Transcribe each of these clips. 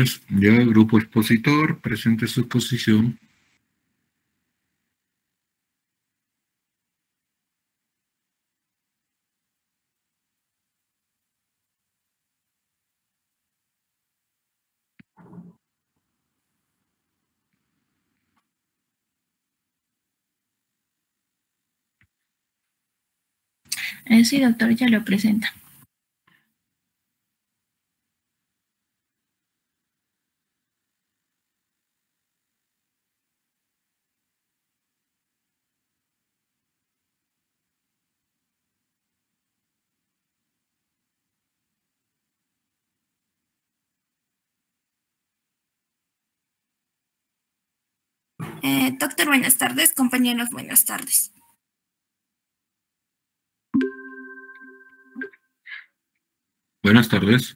tardes. Ya, grupo expositor, presente su exposición. Sí, doctor, ya lo presenta. Doctor, buenas tardes. Compañeros, buenas tardes. Buenas tardes.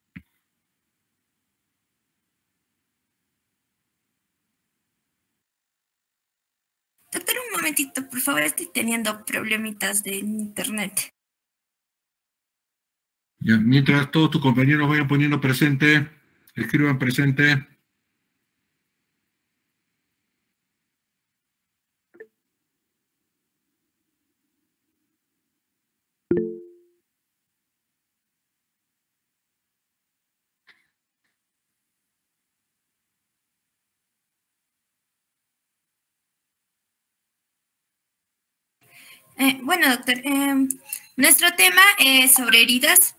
Doctor, un momentito, por favor, estoy teniendo problemitas de internet. Ya, mientras todos tus compañeros vayan poniendo presente, escriban presente. Bueno, doctor, nuestro tema es sobre heridas.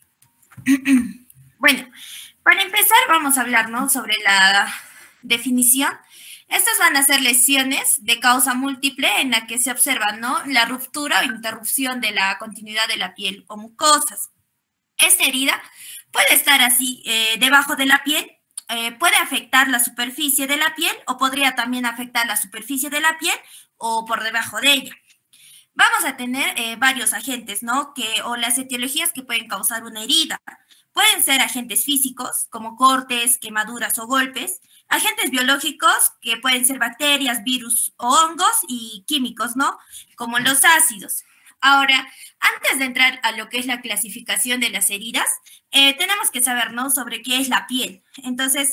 Bueno, para empezar vamos a hablar, ¿no?, sobre la definición. Estas van a ser lesiones de causa múltiple en la que se observa, ¿no?, la ruptura o interrupción de la continuidad de la piel o mucosas. Esta herida puede estar así debajo de la piel, puede afectar la superficie de la piel o podría también afectar la superficie de la piel o por debajo de ella. Vamos a tener varios agentes, ¿no?, o las etiologías que pueden causar una herida. Pueden ser agentes físicos, como cortes, quemaduras o golpes, agentes biológicos, que pueden ser bacterias, virus o hongos, y químicos, ¿no?, como los ácidos. Ahora, antes de entrar a lo que es la clasificación de las heridas, tenemos que saber, ¿no?, sobre qué es la piel. Entonces,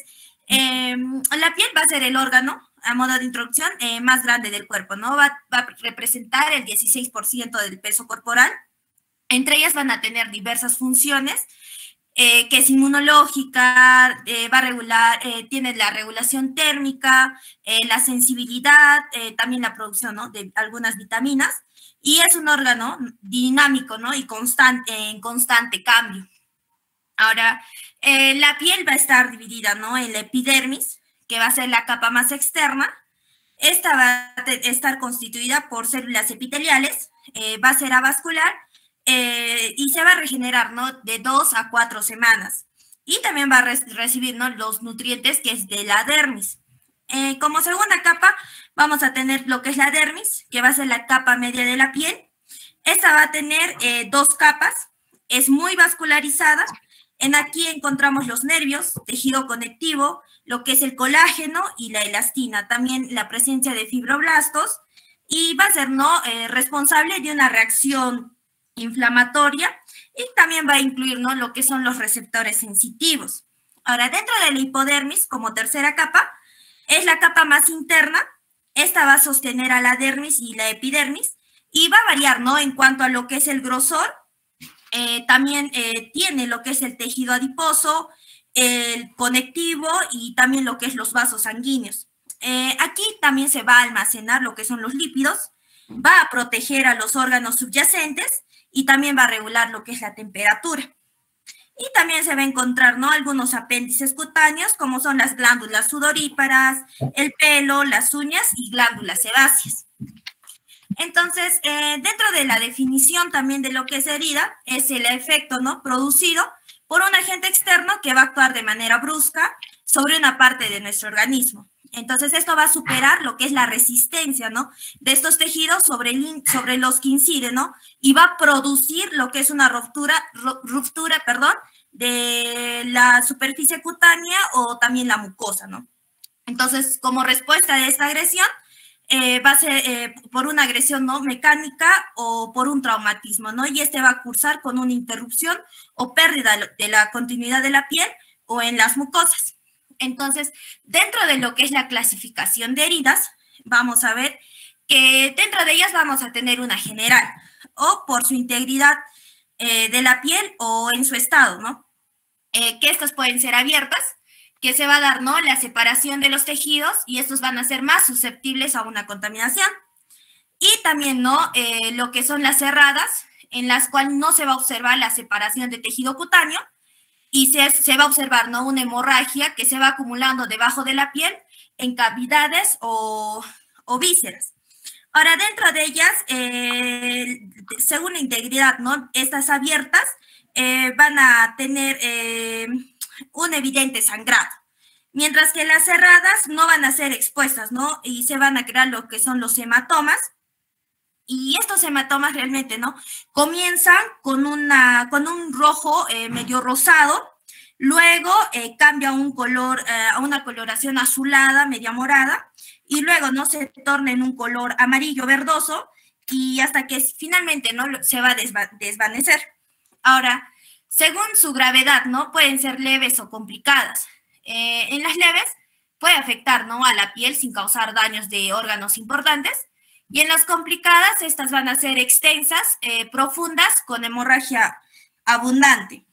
la piel va a ser el órgano, a modo de introducción, más grande del cuerpo, ¿no? Va a representar el 16% del peso corporal. Entre ellas van a tener diversas funciones, que es inmunológica, va a regular, tiene la regulación térmica, la sensibilidad, también la producción, ¿no?, de algunas vitaminas, y es un órgano dinámico, ¿no?, y en constante cambio. Ahora, la piel va a estar dividida, ¿no?, en la epidermis, que va a ser la capa más externa. Esta va a estar constituida por células epiteliales, va a ser avascular, y se va a regenerar, ¿no?, de 2 a 4 semanas. Y también va a recibir, ¿no?, los nutrientes, que es de la dermis. Como segunda capa vamos a tener lo que es la dermis, que va a ser la capa media de la piel. Esta va a tener 2 capas, es muy vascularizada. En aquí encontramos los nervios, tejido conectivo, lo que es el colágeno y la elastina, también la presencia de fibroblastos, y va a ser, ¿no?, responsable de una reacción inflamatoria, y también va a incluir, ¿no?, lo que son los receptores sensitivos. Ahora, dentro de la hipodermis, como tercera capa, es la capa más interna. Esta va a sostener a la dermis y la epidermis, y va a variar, ¿no?, en cuanto a lo que es el grosor. También tiene lo que es el tejido adiposo, el conectivo y también lo que es los vasos sanguíneos. Aquí también se va a almacenar lo que son los lípidos, va a proteger a los órganos subyacentes y también va a regular lo que es la temperatura. Y también se va a encontrar, ¿no?, algunos apéndices cutáneos, como son las glándulas sudoríparas, el pelo, las uñas y glándulas sebáceas. Entonces, dentro de la definición también de lo que es herida, es el efecto, ¿no?, producido por un agente externo que va a actuar de manera brusca sobre una parte de nuestro organismo. Entonces, esto va a superar lo que es la resistencia, ¿no?, de estos tejidos sobre los que incide, ¿no?, y va a producir lo que es una ruptura, de la superficie cutánea o también la mucosa, ¿no? Entonces, como respuesta de esta agresión, va a ser por una agresión, ¿no?, mecánica o por un traumatismo, ¿no? Y este va a cursar con una interrupción o pérdida de la continuidad de la piel o en las mucosas. Entonces, dentro de lo que es la clasificación de heridas, vamos a ver que dentro de ellas vamos a tener una general, o por su integridad de la piel o en su estado, ¿no? Que estas pueden ser abiertas, que se va a dar, ¿no?, la separación de los tejidos y estos van a ser más susceptibles a una contaminación. Y también, ¿no?, lo que son las cerradas, en las cuales no se va a observar la separación de tejido cutáneo y se va a observar, ¿no?, una hemorragia que se va acumulando debajo de la piel en cavidades o vísceras. Ahora, dentro de ellas, según la integridad, ¿no?, estas abiertas van a tener un evidente sangrado, mientras que las cerradas no van a ser expuestas, ¿no?, y se van a crear lo que son los hematomas. Y estos hematomas realmente, ¿no?, comienzan con un rojo medio rosado, luego cambia un color, a una coloración azulada, media morada, y luego, ¿no?, se torna en un color amarillo verdoso y hasta que finalmente, ¿no?, se va a desvanecer. Ahora, según su gravedad, ¿no?, pueden ser leves o complicadas. En las leves puede afectar, ¿no?, a la piel sin causar daños de órganos importantes, y en las complicadas estas van a ser extensas, profundas, con hemorragia abundante.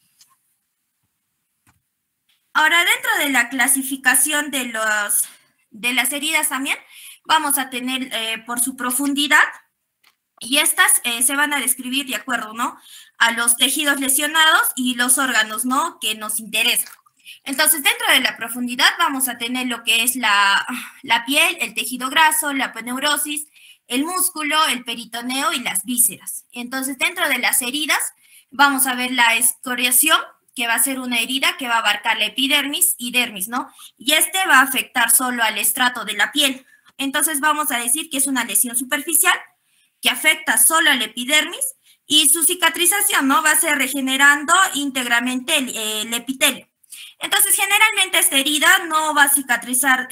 Ahora, dentro de la clasificación de las heridas también, vamos a tener por su profundidad, y estas se van a describir de acuerdo, ¿no?, a los tejidos lesionados y los órganos, ¿no?, que nos interesan. Entonces, dentro de la profundidad vamos a tener lo que es la piel, el tejido graso, la aponeurosis, el músculo, el peritoneo y las vísceras. Entonces, dentro de las heridas vamos a ver la escoriación, que va a ser una herida que va a abarcar la epidermis y dermis, ¿no? Y va a afectar solo al estrato de la piel. Entonces, vamos a decir que es una lesión superficial que afecta solo al epidermis y su cicatrización, ¿no?, va a ser regenerando íntegramente el epitelio. Entonces, generalmente esta herida no va a cicatrizar,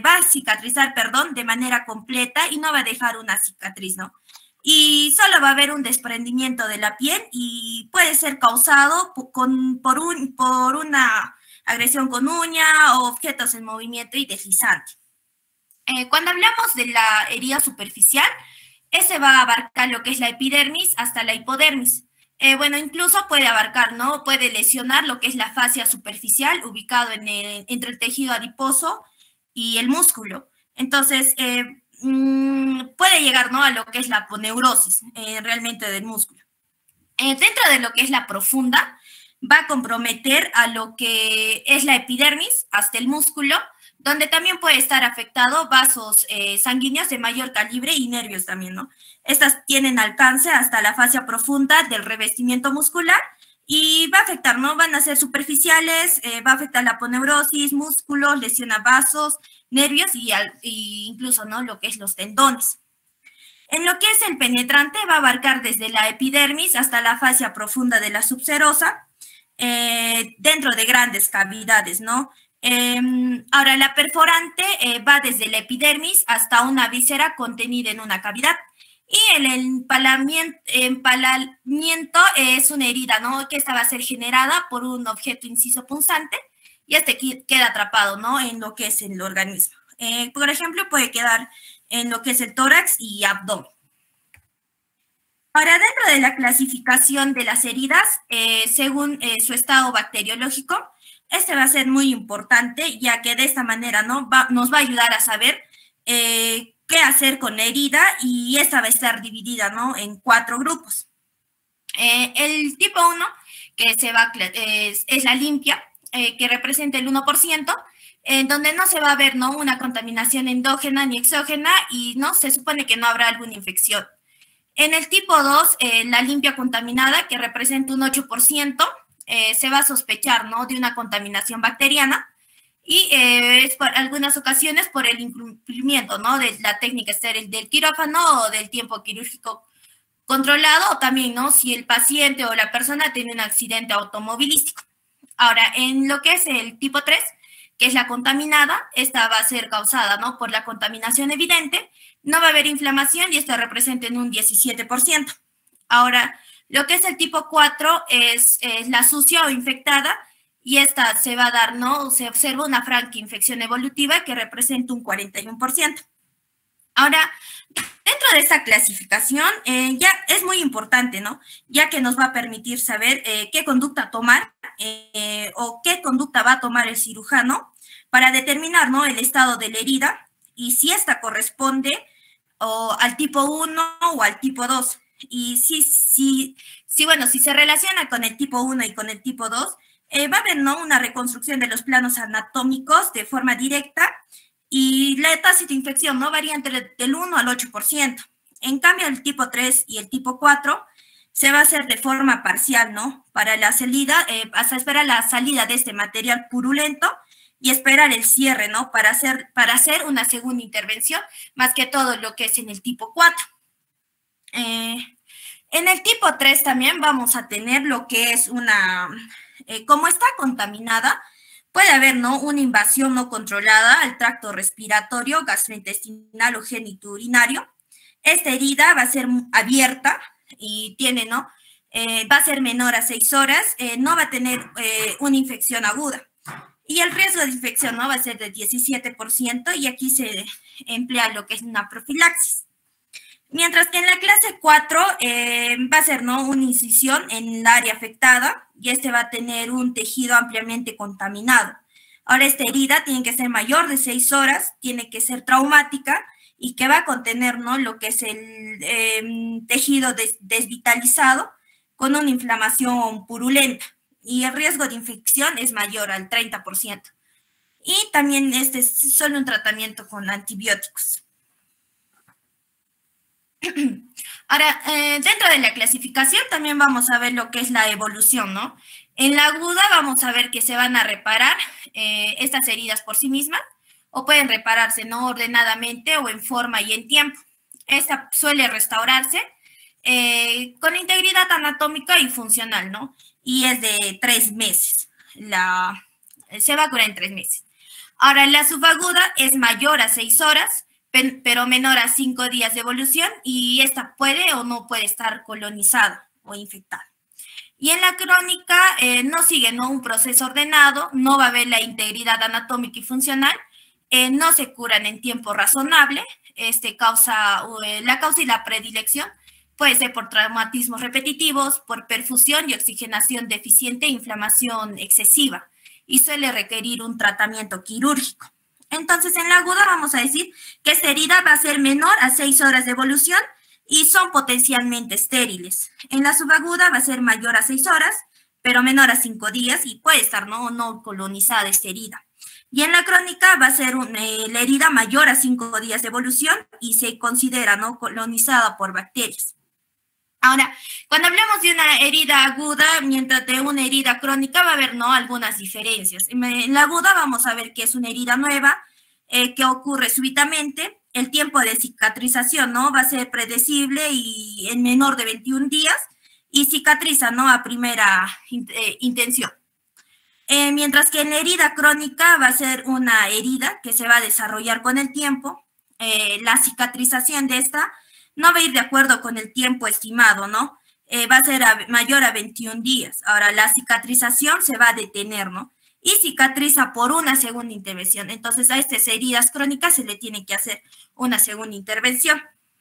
de manera completa y no va a dejar una cicatriz, ¿no? Y solo va a haber un desprendimiento de la piel y puede ser causado por una agresión con uña o objetos en movimiento y deslizante. Cuando hablamos de la herida superficial, va a abarcar lo que es la epidermis hasta la hipodermis. Bueno, incluso puede abarcar, ¿no?, puede lesionar lo que es la fascia superficial, ubicado entre el tejido adiposo y el músculo. Entonces, puede llegar, ¿no?, a lo que es la aponeurosis realmente del músculo. Dentro de lo que es la profunda, va a comprometer a lo que es la epidermis hasta el músculo, donde también puede estar afectado vasos sanguíneos de mayor calibre y nervios también, ¿no? Estas tienen alcance hasta la fascia profunda del revestimiento muscular y va a afectar, ¿no? Van a ser superficiales, va a afectar la aponeurosis, músculos, lesiona vasos, nervios y incluso, ¿no?, lo que es los tendones. En lo que es el penetrante, va a abarcar desde la epidermis hasta la fascia profunda de la subserosa, dentro de grandes cavidades, ¿no? Ahora, la perforante va desde la epidermis hasta una víscera contenida en una cavidad. Y el empalamiento es una herida, ¿no?, que esta va a ser generada por un objeto inciso punzante y queda atrapado, ¿no?, en lo que es el organismo. Por ejemplo, puede quedar en lo que es el tórax y abdomen. Ahora, dentro de la clasificación de las heridas, según su estado bacteriológico, va a ser muy importante, ya que de esta manera, ¿no?, nos va a ayudar a saber qué hacer con la herida, y esta va a estar dividida, ¿no?, en 4 grupos. El tipo 1, que es la limpia, que representa el 1%, en donde no se va a ver, ¿no?, una contaminación endógena ni exógena y no se supone que no habrá alguna infección. En el tipo 2, la limpia contaminada, que representa un 8%, se va a sospechar, ¿no?, de una contaminación bacteriana, y es por algunas ocasiones por el incumplimiento, ¿no?, de la técnica estéril del quirófano o del tiempo quirúrgico controlado, o también, ¿no?, si el paciente o la persona tiene un accidente automovilístico. Ahora, en lo que es el tipo 3, que es la contaminada, esta va a ser causada, ¿no?, por la contaminación evidente, no va a haber inflamación y esto representa en un 17%. Ahora, lo que es el tipo 4 es la sucia o infectada, y esta se va a dar, ¿no? Se observa una franca infección evolutiva que representa un 41%. Ahora, dentro de esta clasificación, ya es muy importante, ¿no? Ya que nos va a permitir saber qué conducta tomar o qué conducta va a tomar el cirujano para determinar, ¿no? El estado de la herida y si esta corresponde al tipo 1 o al tipo 2. Y si se relaciona con el tipo 1 y con el tipo 2, va a haber, ¿no? Una reconstrucción de los planos anatómicos de forma directa y la tasa de infección no varía entre del 1 al 8%. En cambio, el tipo 3 y el tipo 4 se va a hacer de forma parcial, ¿no? Para la salida, hasta esperar la salida de este material purulento y esperar el cierre, ¿no? Para hacer una segunda intervención, más que todo lo que es en el tipo 4. En el tipo 3 también vamos a tener lo que es como está contaminada, puede haber, ¿no? Una invasión no controlada al tracto respiratorio, gastrointestinal o genitourinario. Esta herida va a ser abierta y tiene, ¿no? Va a ser menor a 6 horas, no va a tener una infección aguda. Y el riesgo de infección, ¿no? Va a ser de 17% y aquí se emplea lo que es una profilaxis. Mientras que en la clase 4 va a ser, ¿no? Una incisión en el área afectada y este va a tener un tejido ampliamente contaminado. Ahora, esta herida tiene que ser mayor de 6 horas, tiene que ser traumática y que va a contener, ¿no? Lo que es el tejido desvitalizado con una inflamación purulenta y el riesgo de infección es mayor al 30%. Y también este es solo un tratamiento con antibióticos. Ahora, dentro de la clasificación también vamos a ver lo que es la evolución, ¿no? En la aguda vamos a ver que se van a reparar estas heridas por sí mismas o pueden repararse, ¿no? Ordenadamente o en forma y en tiempo. Esta suele restaurarse con integridad anatómica y funcional, ¿no? Y es de 3 meses. Se va a curar en 3 meses. Ahora, la subaguda es mayor a 6 horas, pero menor a 5 días de evolución y esta puede o no puede estar colonizada o infectada. Y en la crónica no sigue, ¿no? Un proceso ordenado, no va a haber la integridad anatómica y funcional, no se curan en tiempo razonable, la causa y la predilección puede ser por traumatismos repetitivos, por perfusión y oxigenación deficiente e inflamación excesiva y suele requerir un tratamiento quirúrgico. Entonces, en la aguda vamos a decir que esta herida va a ser menor a 6 horas de evolución y son potencialmente estériles. En la subaguda va a ser mayor a 6 horas, pero menor a 5 días y puede estar no colonizada esta herida. Y en la crónica va a ser la herida mayor a 5 días de evolución y se considera no colonizada por bacterias. Ahora, cuando hablamos de una herida aguda, mientras de una herida crónica va a haber, ¿no? Algunas diferencias. En la aguda vamos a ver que es una herida nueva, que ocurre súbitamente. El tiempo de cicatrización, ¿no? Va a ser predecible y en menor de 21 días y cicatriza, ¿no? A primera intención. Mientras que en la herida crónica va a ser una herida que se va a desarrollar con el tiempo. La cicatrización de esta no va a ir de acuerdo con el tiempo estimado, ¿no? Va a ser mayor a 21 días. Ahora, la cicatrización se va a detener, ¿no? Y cicatriza por una segunda intervención. Entonces, a estas heridas crónicas se le tiene que hacer una segunda intervención.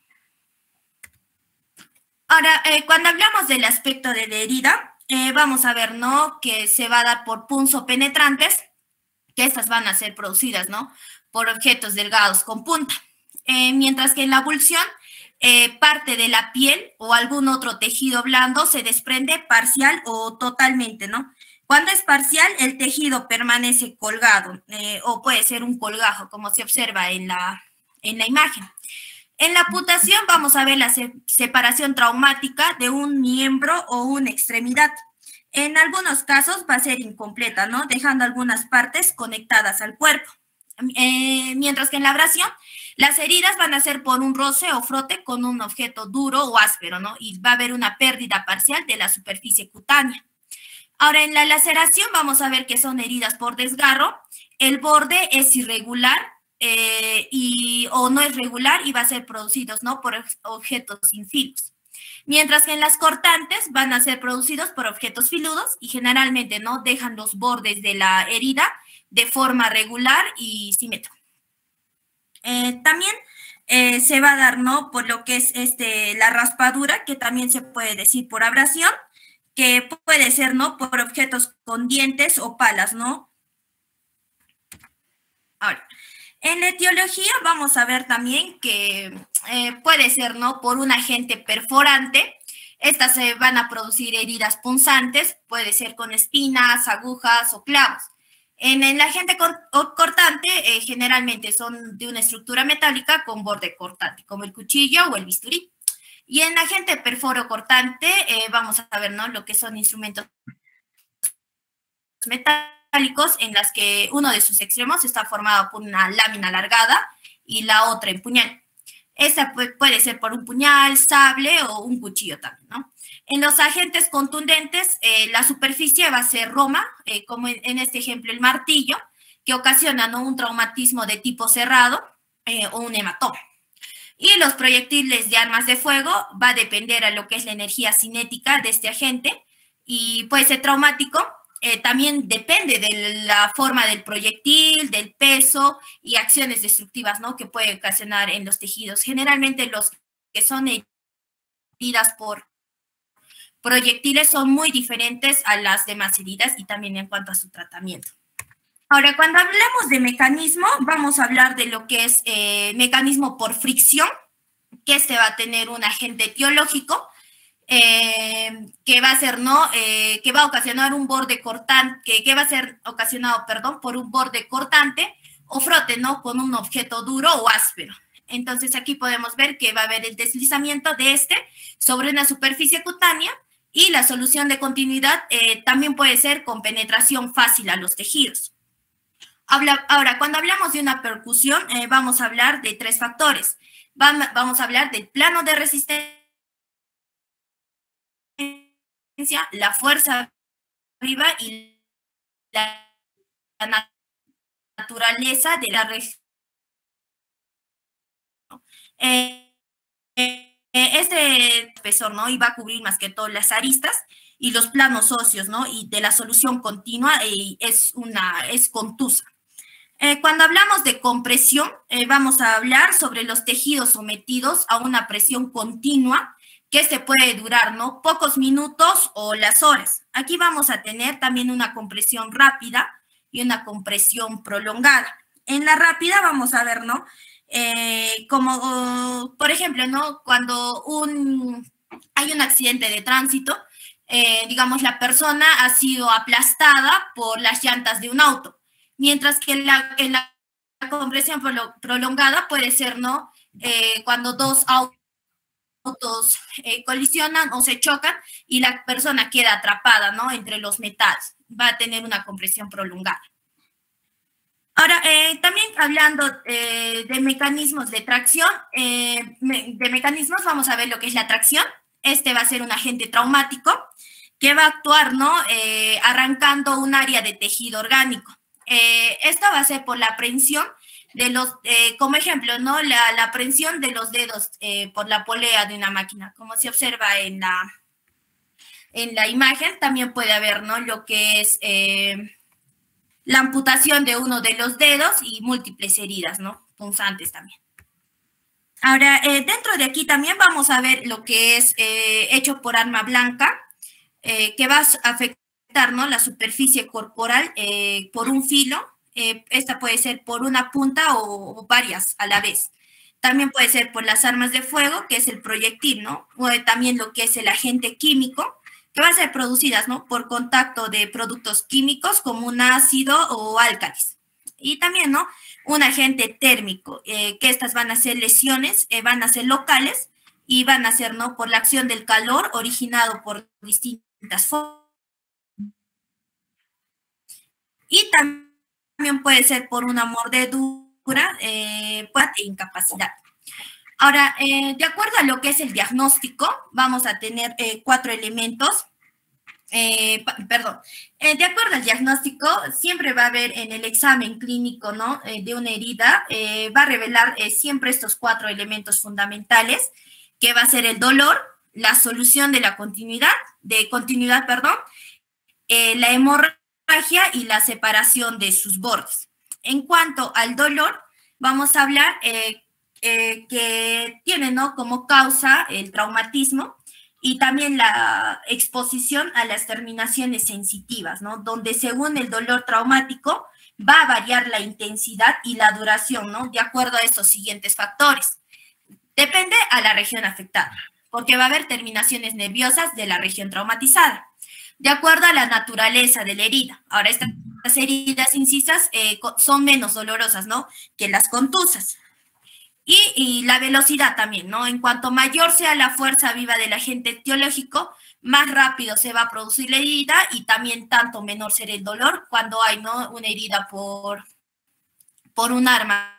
Ahora, cuando hablamos del aspecto de la herida, vamos a ver, ¿no? Que se va a dar por punzopenetrantes, que estas van a ser producidas, ¿no? Por objetos delgados con punta. Mientras que en la abulsión, parte de la piel o algún otro tejido blando se desprende parcial o totalmente, ¿no? Cuando es parcial, el tejido permanece colgado o puede ser un colgajo, como se observa en la imagen. En la amputación vamos a ver la separación traumática de un miembro o una extremidad. En algunos casos va a ser incompleta, ¿no? Dejando algunas partes conectadas al cuerpo. Mientras que en la abrasión, las heridas van a ser por un roce o frote con un objeto duro o áspero, ¿no? Y va a haber una pérdida parcial de la superficie cutánea. Ahora, en la laceración vamos a ver que son heridas por desgarro. El borde es irregular o no es regular y va a ser producido, ¿no? Por objetos sin filos. Mientras que en las cortantes van a ser producidos por objetos filudos y generalmente no dejan los bordes de la herida de forma regular y simétrica. También se va a dar, ¿no? Por lo que es la raspadura, que también se puede decir por abrasión, que puede ser, ¿no? Por objetos con dientes o palas, ¿no? Ahora, en la etiología vamos a ver también que puede ser, ¿no? Por un agente perforante. Estas se van a producir heridas punzantes, puede ser con espinas, agujas o clavos. En el agente cortante, generalmente son de una estructura metálica con borde cortante, como el cuchillo o el bisturí. Y en agente perforo cortante, vamos a ver, ¿no? Lo que son instrumentos metálicos en las que uno de sus extremos está formado por una lámina alargada y la otra en puñal. Esta puede ser por un puñal, sable o un cuchillo también, ¿no? En los agentes contundentes, la superficie va a ser roma, como en este ejemplo el martillo, que ocasiona, ¿no? Un traumatismo de tipo cerrado o un hematoma. Y los proyectiles de armas de fuego va a depender a lo que es la energía cinética de este agente y puede ser traumático. También depende de la forma del proyectil, del peso y acciones destructivas, ¿no? Que puede ocasionar en los tejidos. Generalmente los que son heridas por proyectiles son muy diferentes a las demás heridas y también en cuanto a su tratamiento. Ahora, cuando hablamos de mecanismo, vamos a hablar de lo que es mecanismo por fricción, que va a tener un agente etiológico, que va a ser, ¿no? Que va a ocasionar un borde cortante, que va a ser ocasionado, perdón, por un borde cortante o frote, ¿no? Con un objeto duro o áspero. Entonces, aquí podemos ver que va a haber el deslizamiento de sobre una superficie cutánea y la solución de continuidad también puede ser con penetración fácil a los tejidos. Ahora, cuando hablamos de una percusión, vamos a hablar de tres factores. Vamos a hablar del plano de resistencia, la fuerza arriba y la naturaleza de la resistencia. Este espesor, ¿no? Y va a cubrir más que todo las aristas y los planos óseos, ¿no? Y de la solución continua es contusa. Cuando hablamos de compresión, vamos a hablar sobre los tejidos sometidos a una presión continua que se puede durar, ¿no? Pocos minutos o las horas. Aquí vamos a tener también una compresión rápida y una compresión prolongada. En la rápida vamos a ver, ¿no? Como, por ejemplo, ¿no? Cuando hay un accidente de tránsito, digamos, la persona ha sido aplastada por las llantas de un auto. Mientras que la compresión prolongada puede ser, ¿no? Cuando dos autos colisionan o se chocan y la persona queda atrapada, ¿no? Entre los metales. Va a tener una compresión prolongada. Ahora, también hablando de mecanismos de tracción, vamos a ver lo que es la tracción. Va a ser un agente traumático que va a actuar, ¿no? Arrancando un área de tejido orgánico. Esto va a ser por la aprehensión de como ejemplo, ¿no? La aprehensión de los dedos por la polea de una máquina, como se observa en la imagen. También puede haber, ¿no? Lo que es la amputación de uno de los dedos y múltiples heridas, ¿no? Punzantes también. Ahora, dentro de aquí también vamos a ver lo que es hecho por arma blanca, que va a afectar, ¿no? La superficie corporal por un filo. Esta puede ser por una punta o varias a la vez. También puede ser por las armas de fuego, que es el proyectil, ¿no? O también lo que es el agente químico, que va a ser producidas, ¿no? Por contacto de productos químicos como un ácido o álcalis. Y también, ¿no? Un agente térmico, que estas van a ser lesiones, van a ser locales y van a ser, ¿no? Por la acción del calor originado por distintas formas. Y también puede ser por una mordedura e incapacidad. Ahora, de acuerdo a lo que es el diagnóstico, vamos a tener 4 elementos. De acuerdo al diagnóstico, siempre va a haber en el examen clínico, ¿no? De una herida, va a revelar siempre estos 4 elementos fundamentales, que va a ser el dolor, la solución de la continuidad, la hemorragia y la separación de sus bordes. En cuanto al dolor, vamos a hablar que tiene, ¿no?, como causa el traumatismo y también la exposición a las terminaciones sensitivas, ¿no?, donde según el dolor traumático va a variar la intensidad y la duración, ¿no?, de acuerdo a estos siguientes factores. Depende a la región afectada, porque va a haber terminaciones nerviosas de la región traumatizada, de acuerdo a la naturaleza de la herida. Ahora, estas heridas incisas son menos dolorosas, ¿no?, que las contusas. Y la velocidad también, ¿no? En cuanto mayor sea la fuerza viva del agente etiológico, más rápido se va a producir la herida y también tanto menor será el dolor cuando hay, ¿no?, una herida por un arma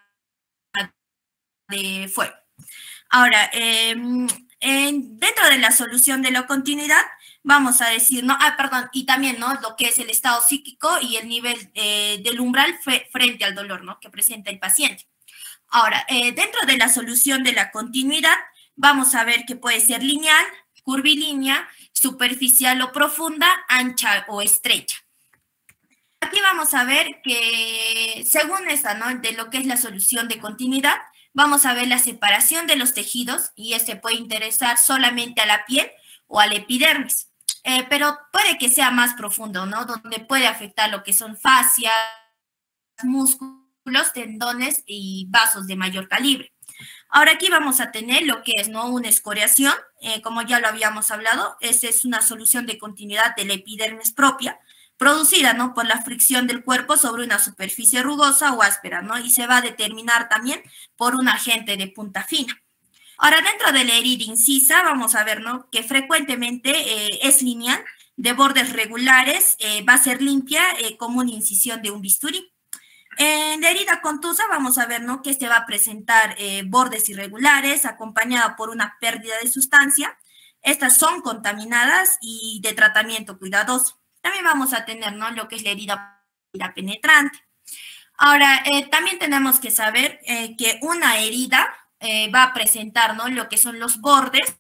de fuego. Ahora, dentro de la solución de la continuidad, vamos a decir, ¿no? Y también, ¿no?, lo que es el estado psíquico y el nivel del umbral frente al dolor, ¿no?, que presenta el paciente. Ahora, dentro de la solución de la continuidad, vamos a ver que puede ser lineal, curvilínea, superficial o profunda, ancha o estrecha. Aquí vamos a ver que, según esta, ¿no?, de lo que es la solución de continuidad, vamos a ver la separación de los tejidos y este puede interesar solamente a la piel o al epidermis, pero puede que sea más profundo, ¿no?, donde puede afectar lo que son fascias, músculos, tendones y vasos de mayor calibre. Ahora aquí vamos a tener lo que es, ¿no?, una escoriación, como ya lo habíamos hablado. Esa es una solución de continuidad de la epidermis propia, producida, ¿no?, por la fricción del cuerpo sobre una superficie rugosa o áspera, ¿no?, y se va a determinar también por un agente de punta fina. Ahora, dentro de la herida incisa, vamos a ver, ¿no?, que frecuentemente es lineal, de bordes regulares, va a ser limpia, como una incisión de un bisturí. En la herida contusa vamos a ver, ¿no?, que este va a presentar bordes irregulares, acompañada por una pérdida de sustancia. Estas son contaminadas y de tratamiento cuidadoso. También vamos a tener, ¿no?, lo que es la herida penetrante. Ahora, también tenemos que saber que una herida va a presentar, ¿no?, lo que son los bordes.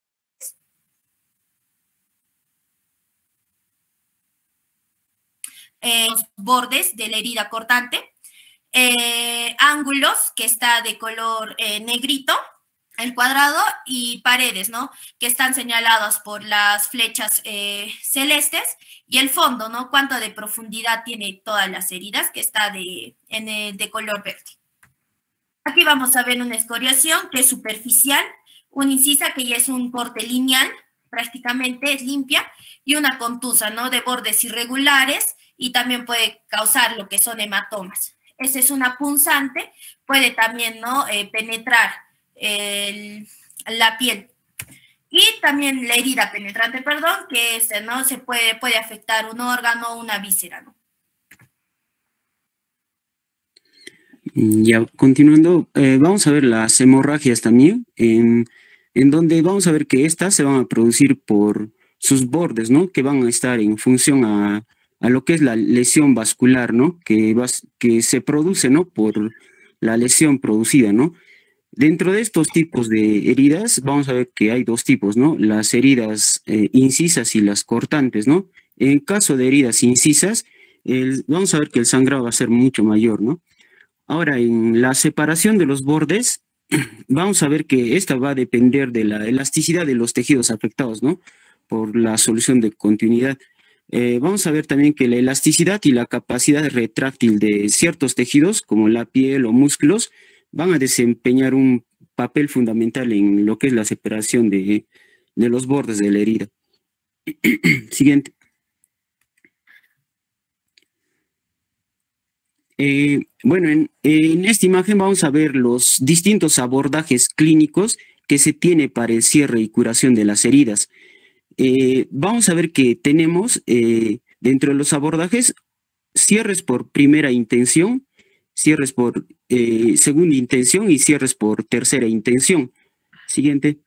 Los bordes de la herida cortante, ángulos que está de color negrito, el cuadrado, y paredes, ¿no?, que están señaladas por las flechas celestes, y el fondo, ¿no?, cuánto de profundidad tiene todas las heridas, que está de color verde. Aquí vamos a ver una escoriación que es superficial, una incisa que ya es un corte lineal, prácticamente es limpia, y una contusa, ¿no?, de bordes irregulares, y también puede causar lo que son hematomas. Esa es una punzante, puede también, ¿no?, penetrar la piel. Y también la herida penetrante, que ¿no?, se puede afectar un órgano o una víscera, ¿no? Ya, continuando, vamos a ver las hemorragias también, en donde vamos a ver que estas se van a producir por sus bordes, ¿no?, que van a estar en función a lo que es la lesión vascular, ¿no?, que se produce, ¿no?, por la lesión producida, ¿no? Dentro de estos tipos de heridas, vamos a ver que hay dos tipos, ¿no?, las heridas incisas y las cortantes, ¿no? En caso de heridas incisas, vamos a ver que el sangrado va a ser mucho mayor, ¿no? Ahora, en la separación de los bordes, vamos a ver que esta va a depender de la elasticidad de los tejidos afectados, ¿no?, por la solución de continuidad. Vamos a ver también que la elasticidad y la capacidad retráctil de ciertos tejidos, como la piel o músculos, van a desempeñar un papel fundamental en lo que es la separación de los bordes de la herida. Siguiente. Bueno, en esta imagen vamos a ver los distintos abordajes clínicos que se tiene para el cierre y curación de las heridas. Vamos a ver que tenemos dentro de los abordajes cierres por primera intención, cierres por segunda intención y cierres por tercera intención. Siguiente.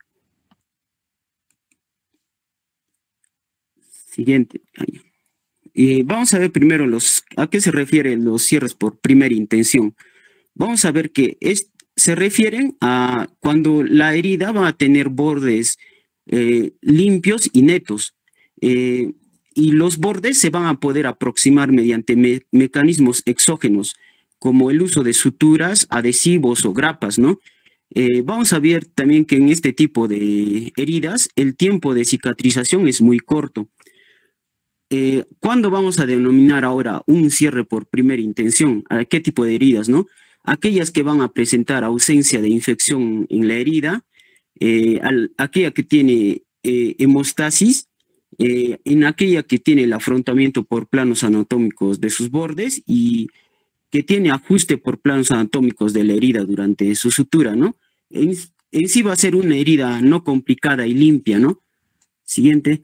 Siguiente. Vamos a ver primero a qué se refieren los cierres por primera intención. Vamos a ver que se refieren a cuando la herida va a tener bordes limpios y netos. Y los bordes se van a poder aproximar mediante mecanismos exógenos, como el uso de suturas, adhesivos o grapas, ¿no? Vamos a ver también que en este tipo de heridas el tiempo de cicatrización es muy corto. ¿Cuándo vamos a denominar ahora un cierre por primera intención? ¿A qué tipo de heridas, no? Aquellas que van a presentar ausencia de infección en la herida, aquella que tiene hemostasis, en aquella que tiene el afrontamiento por planos anatómicos de sus bordes y que tiene ajuste por planos anatómicos de la herida durante su sutura, ¿no? En sí va a ser una herida no complicada y limpia, ¿no? Siguiente.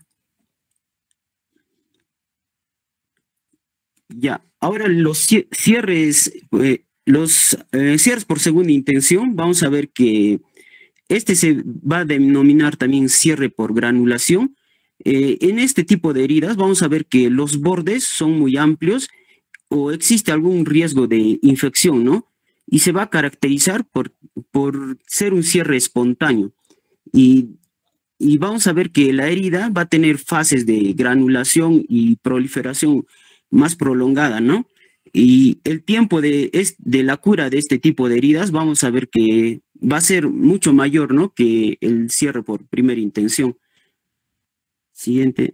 Ya, ahora los cierres, cierres por segunda intención, vamos a ver que este se va a denominar también cierre por granulación. En este tipo de heridas vamos a ver que los bordes son muy amplios o existe algún riesgo de infección, ¿no? Y se va a caracterizar por ser un cierre espontáneo. Y vamos a ver que la herida va a tener fases de granulación y proliferación más prolongada, ¿no? Y el tiempo de la cura de este tipo de heridas vamos a ver que va a ser mucho mayor, ¿no? Que el cierre por primera intención. Siguiente.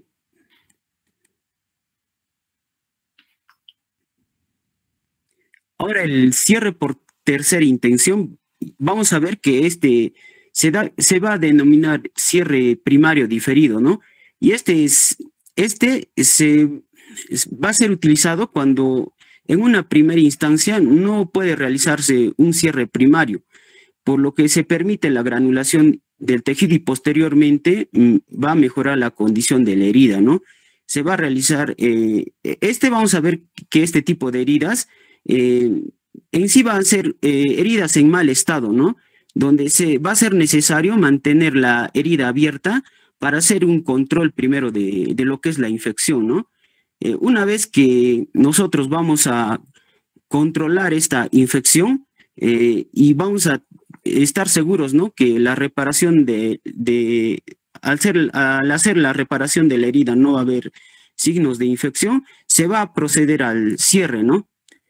Ahora el cierre por tercera intención, vamos a ver que se va a denominar cierre primario diferido, ¿no? Y va a ser utilizado cuando en una primera instancia no puede realizarse un cierre primario, por lo que se permite la granulación del tejido y posteriormente va a mejorar la condición de la herida, ¿no? Se va a realizar, vamos a ver que este tipo de heridas en sí van a ser heridas en mal estado, ¿no? Donde va a ser necesario mantener la herida abierta para hacer un control primero de lo que es la infección, ¿no? Una vez que nosotros vamos a controlar esta infección y vamos a estar seguros, ¿no? Que la reparación al hacer la reparación de la herida no va a haber signos de infección, se va a proceder al cierre, ¿no?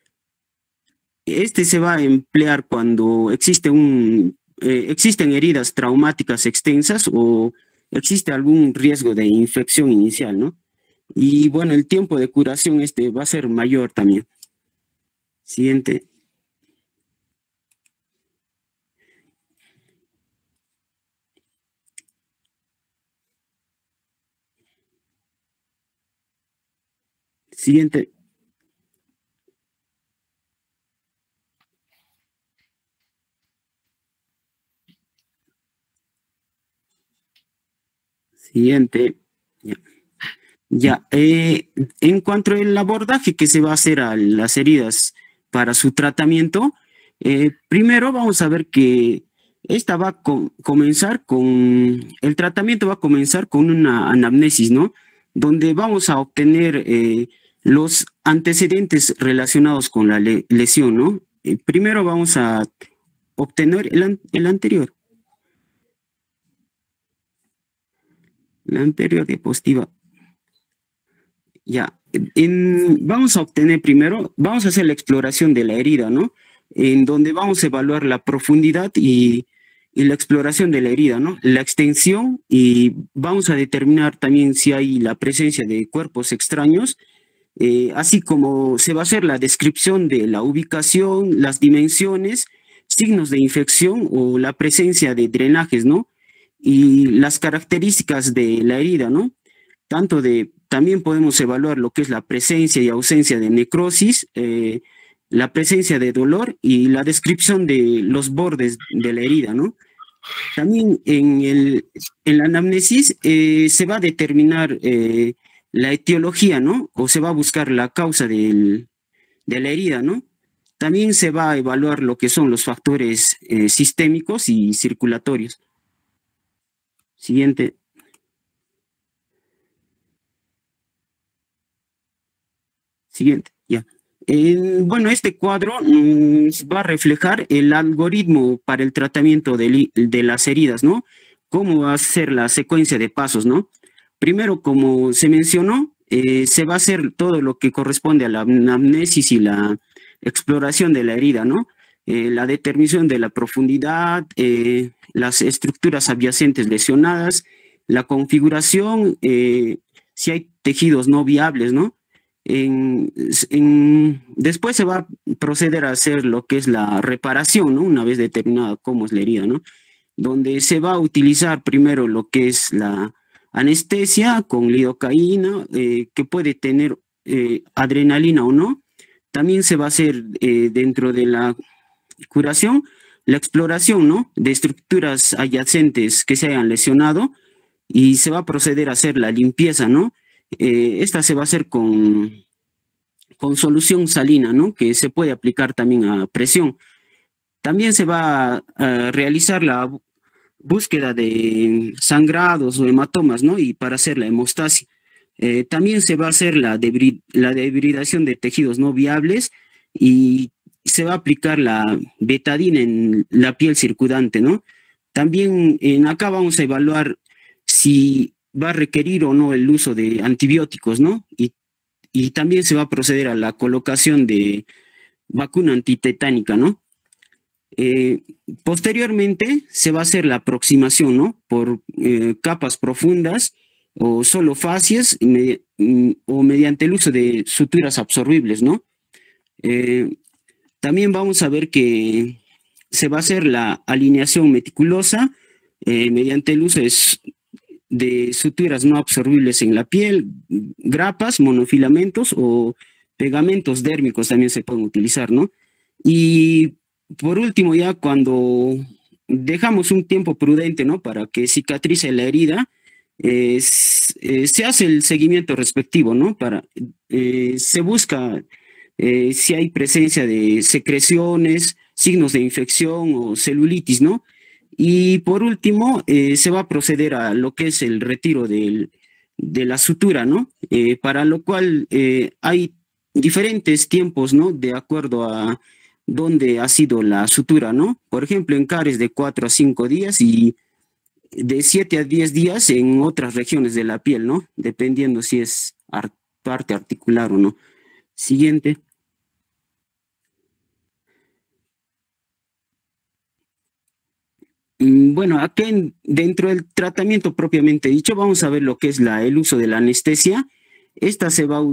Se va a emplear cuando existen heridas traumáticas extensas o existe algún riesgo de infección inicial, ¿no? Y bueno, el tiempo de curación va a ser mayor también. Siguiente. Siguiente. Siguiente. Ya. En cuanto al abordaje que se va a hacer a las heridas para su tratamiento, primero vamos a ver que el tratamiento va a comenzar con una anamnesis, ¿no? Donde vamos a obtener los antecedentes relacionados con la lesión, ¿no? Primero vamos a obtener el anterior. La anterior diapositiva. Ya. Vamos a obtener primero, vamos a hacer la exploración de la herida, ¿no? En donde vamos a evaluar la profundidad y la exploración de la herida, ¿no? La extensión y vamos a determinar también si hay la presencia de cuerpos extraños, así como se va a hacer la descripción de la ubicación, las dimensiones, signos de infección o la presencia de drenajes, ¿no? Y las características de la herida, ¿no? También podemos evaluar lo que es la presencia y ausencia de necrosis, la presencia de dolor y la descripción de los bordes de la herida, ¿no? También en la anamnesis se va a determinar la etiología, ¿no? O se va a buscar la causa de la herida, ¿no? También se va a evaluar lo que son los factores sistémicos y circulatorios. Siguiente. Siguiente, ya. Bueno, este cuadro va a reflejar el algoritmo para el tratamiento de las heridas, ¿no? cómo va a ser la secuencia de pasos, ¿no? Primero, como se mencionó, se va a hacer todo lo que corresponde a la anamnesis y la exploración de la herida, ¿no? La determinación de la profundidad, las estructuras adyacentes lesionadas, la configuración, si hay tejidos no viables, ¿no? Después se va a proceder a hacer lo que es la reparación, ¿no? Una vez determinada cómo es la herida, ¿no? Donde se va a utilizar primero lo que es la anestesia con lidocaína, que puede tener adrenalina o no. También se va a hacer dentro de la curación la exploración, ¿no? De estructuras adyacentes que se hayan lesionado y se va a proceder a hacer la limpieza, ¿no? Esta se va a hacer con solución salina, ¿no? Que se puede aplicar también a presión. También se va a realizar la búsqueda de sangrados o hematomas, ¿no? Y para hacer la hemostasia. También se va a hacer la debridación de tejidos no viables y se va a aplicar la betadina en la piel circundante, ¿no? También acá vamos a evaluar si va a requerir o no el uso de antibióticos, ¿no? Y también se va a proceder a la colocación de vacuna antitetánica, ¿no? Posteriormente se va a hacer la aproximación, ¿no? Por capas profundas o solo fascias o mediante el uso de suturas absorbibles, ¿no? También vamos a ver que se va a hacer la alineación meticulosa mediante el uso de suturas no absorbibles en la piel, grapas, monofilamentos o pegamentos dérmicos también se pueden utilizar, ¿no? Y por último, ya cuando dejamos un tiempo prudente, ¿no? Para que cicatrice la herida, se hace el seguimiento respectivo, ¿no? Se busca si hay presencia de secreciones, signos de infección o celulitis, ¿no? Y por último, se va a proceder a lo que es el retiro de la sutura, ¿no? Para lo cual hay diferentes tiempos, ¿no? De acuerdo a dónde ha sido la sutura, ¿no? Por ejemplo, en CARES de 4 a 5 días y de 7 a 10 días en otras regiones de la piel, ¿no? Dependiendo si es parte articular o no. Siguiente. Bueno, aquí dentro del tratamiento propiamente dicho, vamos a ver lo que es el uso de la anestesia. Esta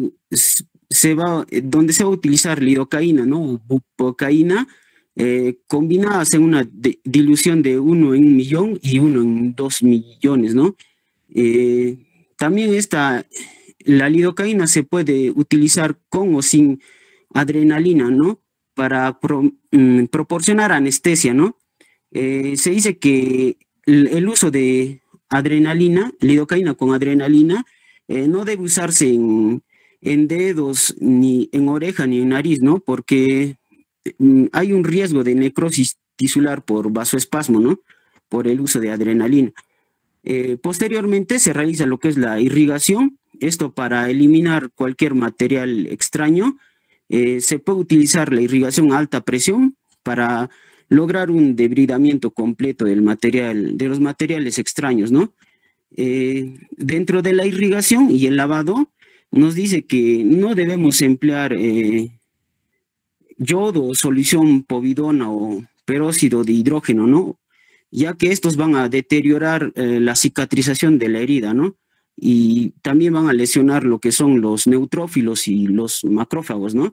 donde se va a utilizar lidocaína, ¿no? Bupropiona, combinadas en una dilución de 1 en 1.000.000 y 1 en 2 millones, ¿no? También la lidocaína se puede utilizar con o sin adrenalina, ¿no? Para proporcionar anestesia, ¿no? Se dice que el uso de adrenalina, lidocaína con adrenalina, no debe usarse en dedos, ni en oreja, ni en nariz, ¿no? Porque hay un riesgo de necrosis tisular por vasoespasmo, ¿no? Por el uso de adrenalina. Posteriormente se realiza lo que es la irrigación, esto para eliminar cualquier material extraño. Se puede utilizar la irrigación a alta presión para lograr un debridamiento completo de los materiales extraños, ¿no? Dentro de la irrigación y el lavado, nos dice que no debemos emplear yodo o solución povidona o peróxido de hidrógeno, ¿no? Ya que estos van a deteriorar la cicatrización de la herida, ¿no? Y también van a lesionar lo que son los neutrófilos y los macrófagos, ¿no?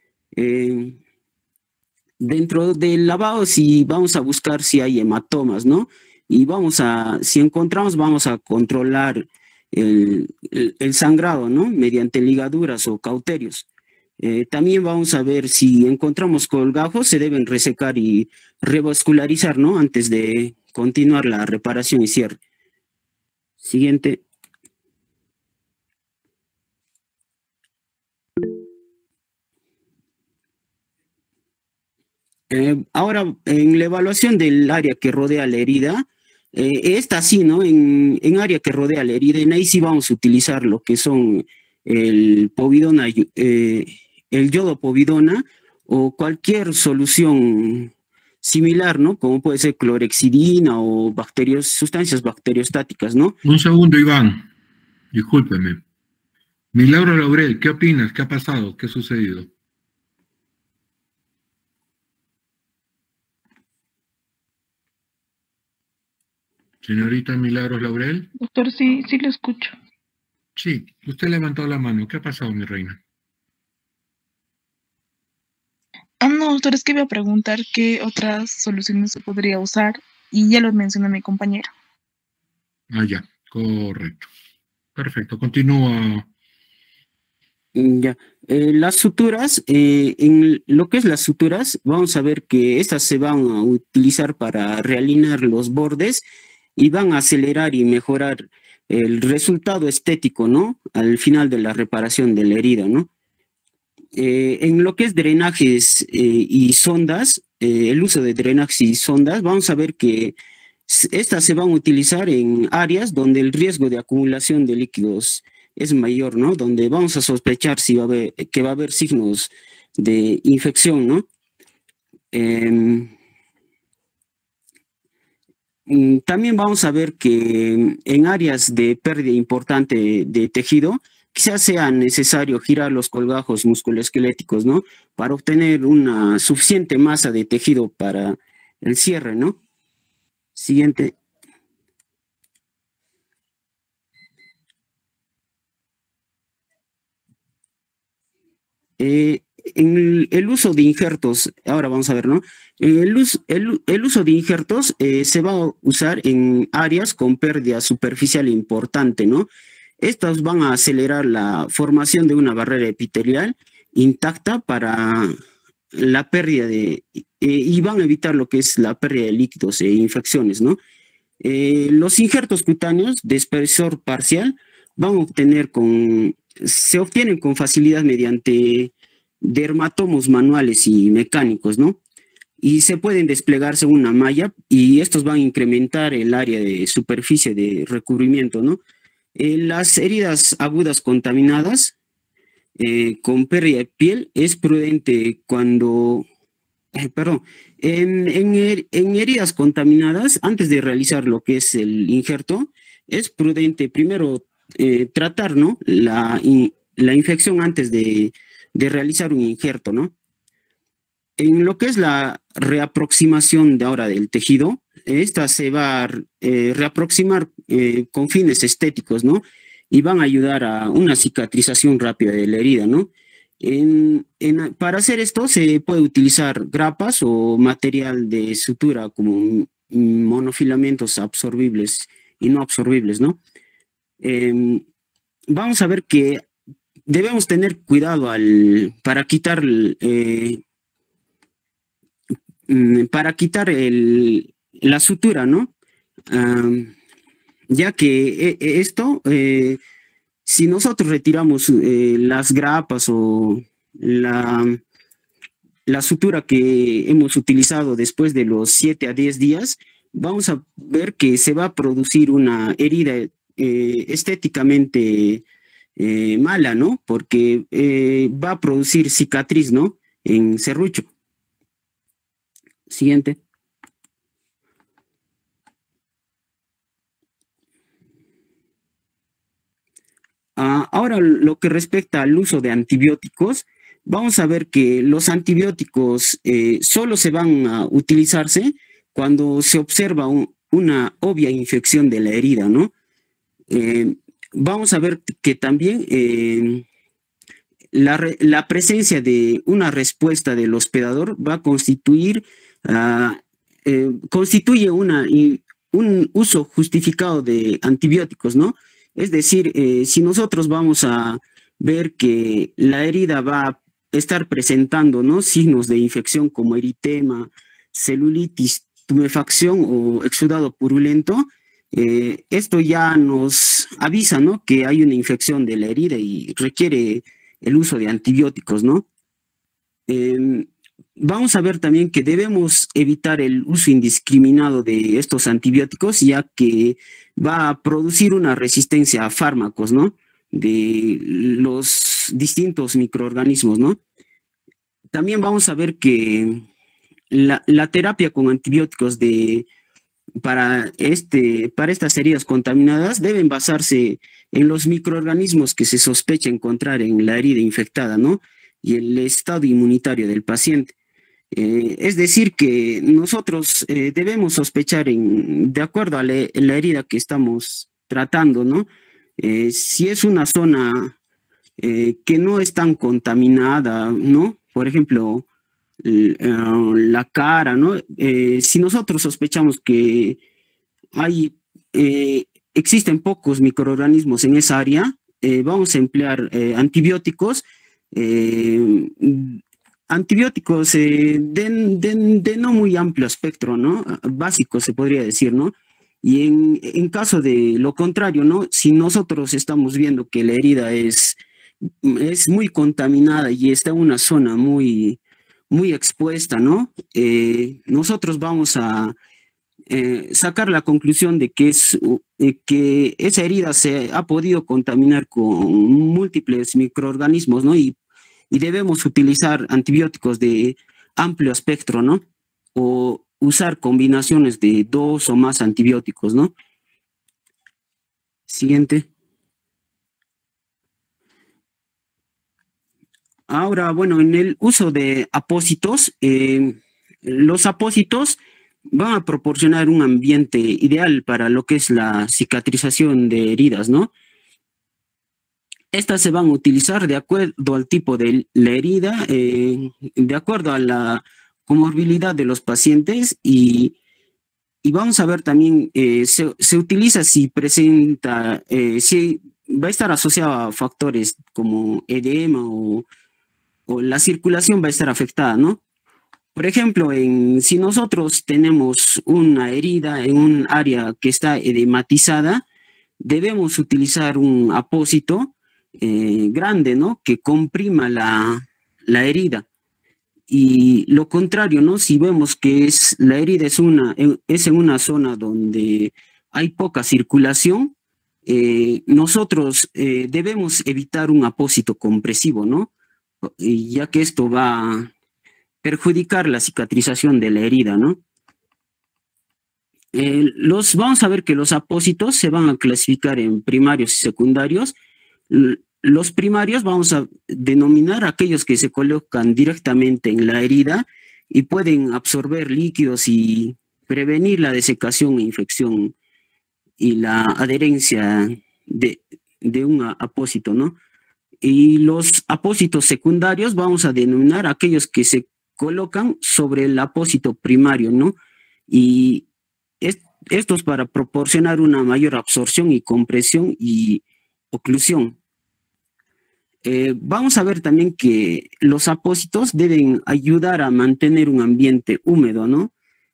Dentro del lavado sí vamos a buscar si hay hematomas, ¿no? Y si encontramos, vamos a controlar el sangrado, ¿no? Mediante ligaduras o cauterios. También vamos a ver si encontramos colgajos, se deben resecar y revascularizar, ¿no? Antes de continuar la reparación y cierre. Siguiente. Ahora, en la evaluación del área que rodea la herida, esta sí, ¿no? En área que rodea la herida, en ahí sí vamos a utilizar lo que son el yodo povidona o cualquier solución similar, ¿no? Como puede ser clorexidina o sustancias bacteriostáticas, ¿no? Un segundo, Iván. Discúlpeme. Milagro Laurel, ¿qué opinas? ¿Qué ha pasado? ¿Qué ha sucedido? Señorita Milagros Laurel. Doctor, sí, sí lo escucho. Sí, usted levantó la mano. ¿Qué ha pasado, mi reina? No, doctor, es que iba a preguntar qué otras soluciones se podría usar y ya lo mencionó mi compañero. Ah, ya, correcto. Perfecto, continúa. Ya. Las suturas, en lo que es las suturas, vamos a ver que estas se van a utilizar para realinear los bordes y van a acelerar y mejorar el resultado estético, ¿no? Al final de la reparación de la herida, ¿no? En lo que es drenajes y sondas, el uso de drenajes y sondas, vamos a ver que estas se van a utilizar en áreas donde el riesgo de acumulación de líquidos es mayor, ¿no? Donde vamos a sospechar si que va a haber signos de infección, ¿no? También vamos a ver que en áreas de pérdida importante de tejido, quizás sea necesario girar los colgajos musculoesqueléticos, ¿no? Para obtener una suficiente masa de tejido para el cierre, ¿no? Siguiente. En el uso de injertos, ahora vamos a ver, ¿no? El uso de injertos se va a usar en áreas con pérdida superficial importante, ¿no? Estas van a acelerar la formación de una barrera epitelial intacta para la pérdida y van a evitar lo que es la pérdida de líquidos e infecciones, ¿no? Los injertos cutáneos de espesor parcial se obtienen con facilidad mediante dermatomos manuales y mecánicos, ¿no? Y se pueden desplegar según una malla y estos van a incrementar el área de superficie de recubrimiento, ¿no? Las heridas agudas contaminadas con pérdida de piel es prudente cuando, en heridas contaminadas, antes de realizar lo que es el injerto, es prudente primero tratar, ¿no? La infección antes de realizar un injerto, ¿no? En lo que es la reaproximación de ahora del tejido, esta se va a reaproximar con fines estéticos, ¿no? Y van a ayudar a una cicatrización rápida de la herida, ¿no? Para hacer esto se puede utilizar grapas o material de sutura como monofilamentos absorbibles y no absorbibles, ¿no? Vamos a ver que debemos tener cuidado para quitar la sutura, ¿no? Ya que si nosotros retiramos las grapas o la sutura que hemos utilizado después de los 7 a 10 días, vamos a ver que se va a producir una herida estéticamente mala, ¿no? Porque va a producir cicatriz, ¿no? En serrucho. Siguiente. Ahora, lo que respecta al uso de antibióticos, vamos a ver que los antibióticos solo se van a utilizarse cuando se observa una obvia infección de la herida, ¿no? Vamos a ver que también la presencia de una respuesta del hospedador va a constituye un uso justificado de antibióticos, ¿no? Es decir, si nosotros vamos a ver que la herida va a estar presentando, ¿no? Signos de infección como eritema, celulitis, tumefacción o exudado purulento, esto ya nos avisa, ¿no? Que hay una infección de la herida y requiere el uso de antibióticos, ¿no? Vamos a ver también que debemos evitar el uso indiscriminado de estos antibióticos, ya que va a producir una resistencia a fármacos, ¿no? De los distintos microorganismos, ¿no? También vamos a ver que la terapia con antibióticos para estas heridas contaminadas deben basarse en los microorganismos que se sospecha encontrar en la herida infectada, ¿no? Y el estado inmunitario del paciente. Es decir, que nosotros debemos sospechar de acuerdo a la herida que estamos tratando, ¿no? Si es una zona que no es tan contaminada, ¿no? Por ejemplo, la cara, ¿no? Si nosotros sospechamos que existen pocos microorganismos en esa área, vamos a emplear antibióticos, de no muy amplio espectro, ¿no? Básicos se podría decir, ¿no? Y en caso de lo contrario, ¿no? Si nosotros estamos viendo que la herida es muy contaminada y está en una zona muy expuesta, ¿no? Nosotros vamos a sacar la conclusión de que esa herida se ha podido contaminar con múltiples microorganismos, ¿no? Y debemos utilizar antibióticos de amplio espectro, ¿no? O usar combinaciones de 2 o más antibióticos, ¿no? Siguiente. Ahora, bueno, en el uso de apósitos, los apósitos van a proporcionar un ambiente ideal para lo que es la cicatrización de heridas, ¿no? Estas se van a utilizar de acuerdo al tipo de la herida, de acuerdo a la comorbilidad de los pacientes y vamos a ver también, se utiliza si presenta, si va a estar asociado a factores como edema o la circulación va a estar afectada, ¿no? Por ejemplo, si nosotros tenemos una herida en un área que está edematizada, debemos utilizar un apósito grande, ¿no? Que comprima la herida. Y lo contrario, ¿no? Si vemos que la herida es en una zona donde hay poca circulación, nosotros debemos evitar un apósito compresivo, ¿no? Ya que esto va a perjudicar la cicatrización de la herida, ¿no? Vamos a ver que los apósitos se van a clasificar en primarios y secundarios. Los primarios vamos a denominar aquellos que se colocan directamente en la herida y pueden absorber líquidos y prevenir la desecación e infección y la adherencia de un apósito, ¿no? Y los apósitos secundarios vamos a denominar aquellos que se colocan sobre el apósito primario, ¿no? Y estos para proporcionar una mayor absorción y compresión y oclusión. Vamos a ver también que los apósitos deben ayudar a mantener un ambiente húmedo, ¿no?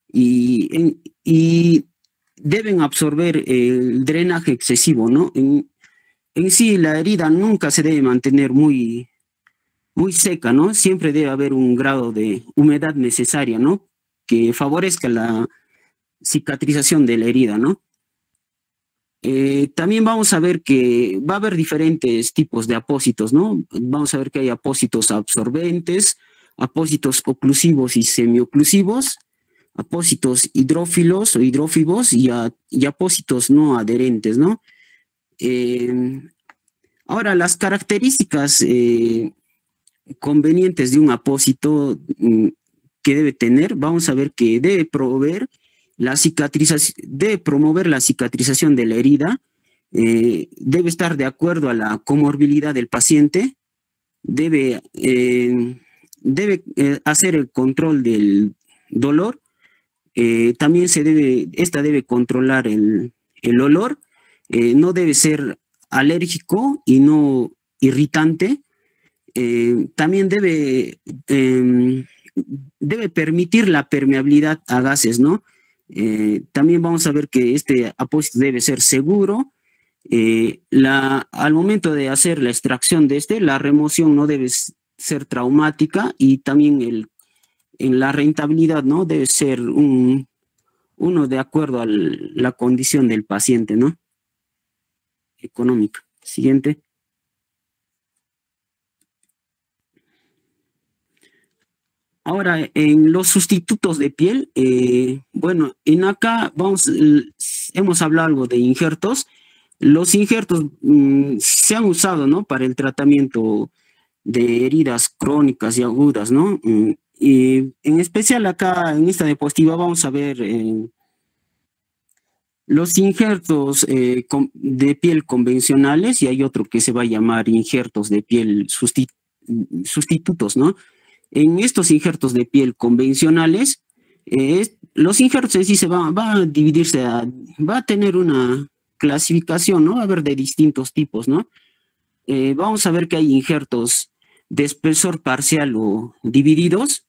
Y deben absorber el drenaje excesivo, ¿no? En sí, la herida nunca se debe mantener muy seca, ¿no? Siempre debe haber un grado de humedad necesaria, ¿no? Que favorezca la cicatrización de la herida, ¿no? También vamos a ver que va a haber diferentes tipos de apósitos, ¿no? Vamos a ver que hay apósitos absorbentes, apósitos oclusivos y semioclusivos, apósitos hidrófilos o hidrófibos y apósitos no adherentes, ¿no? Ahora, las características convenientes de un apósito que debe tener, vamos a ver que debe promover la cicatrización de la herida, debe estar de acuerdo a la comorbilidad del paciente, debe hacer el control del dolor, también esta debe controlar el olor, no debe ser alérgico y no irritante, también debe permitir la permeabilidad a gases, ¿no? También vamos a ver que este apósito debe ser seguro. Al momento de hacer la extracción de la remoción no debe ser traumática y también en la rentabilidad, ¿no? Debe ser uno de acuerdo a la condición del paciente, ¿no? Económica. Siguiente. Ahora, en los sustitutos de piel, bueno, en acá hemos hablado algo de injertos. Los injertos se han usado, ¿no? Para el tratamiento de heridas crónicas y agudas, ¿no? Y en especial acá en esta diapositiva vamos a ver los injertos de piel convencionales, y hay otro que se va a llamar injertos de piel sustitutos, ¿no? En estos injertos de piel convencionales, los injertos en sí va a dividirse, va a tener una clasificación, ¿no? Va a haber de distintos tipos, ¿no? Vamos a ver que hay injertos de espesor parcial o divididos.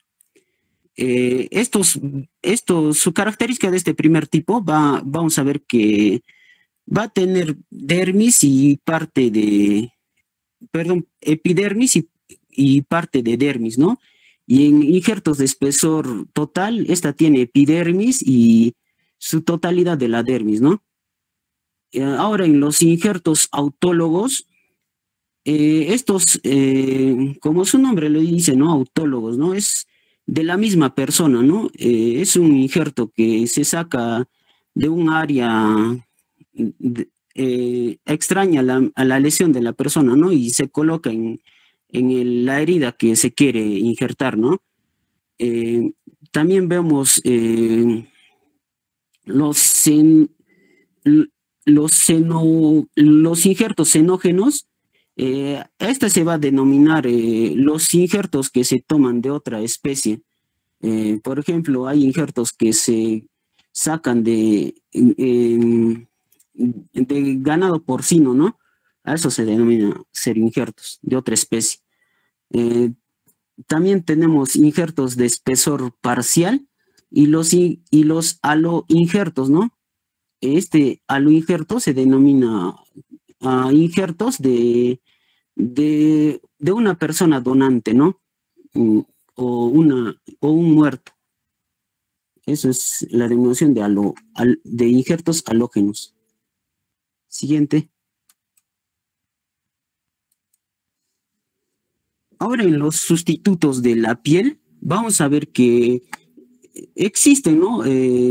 Su característica de este primer tipo vamos a ver que va a tener dermis y parte de, perdón, epidermis y parte de dermis, ¿no? Y en injertos de espesor total, esta tiene epidermis y su totalidad de la dermis, ¿no? Ahora, en los injertos autólogos, estos, como su nombre lo dice, ¿no? Autólogos, ¿no? Es de la misma persona, ¿no? Es un injerto que se saca de un área extraña a la lesión de la persona, ¿no? Y se coloca en la herida que se quiere injertar, ¿no? También vemos los injertos xenógenos. Esta se va a denominar los injertos que se toman de otra especie. Por ejemplo, hay injertos que se sacan de ganado porcino, ¿no? A eso se denomina ser injertos de otra especie. También tenemos injertos de espesor parcial y los aloinjertos, ¿no? Este aloinjerto se denomina injertos de una persona donante, ¿no? O un muerto. Eso es la denominación de injertos halógenos. Siguiente. Ahora, en los sustitutos de la piel, vamos a ver que existen, ¿no?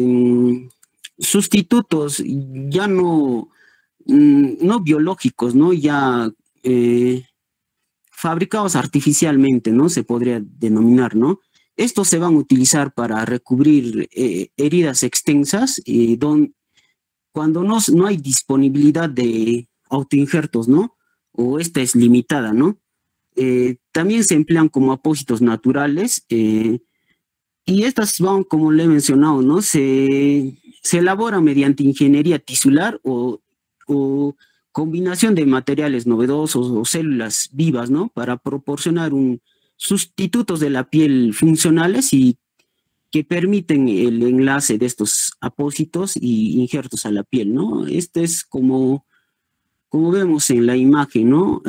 Sustitutos ya no biológicos, ¿no? Ya fabricados artificialmente, ¿no? Se podría denominar, ¿no? Estos se van a utilizar para recubrir heridas extensas cuando no hay disponibilidad de autoinjertos, ¿no? O esta es limitada, ¿no? También se emplean como apósitos naturales y estas van, como le he mencionado, ¿no? Se elabora mediante ingeniería tisular o combinación de materiales novedosos o células vivas, ¿no? Para proporcionar sustitutos de la piel funcionales y que permiten el enlace de estos apósitos y injertos a la piel, ¿no? Este es como vemos en la imagen, ¿no?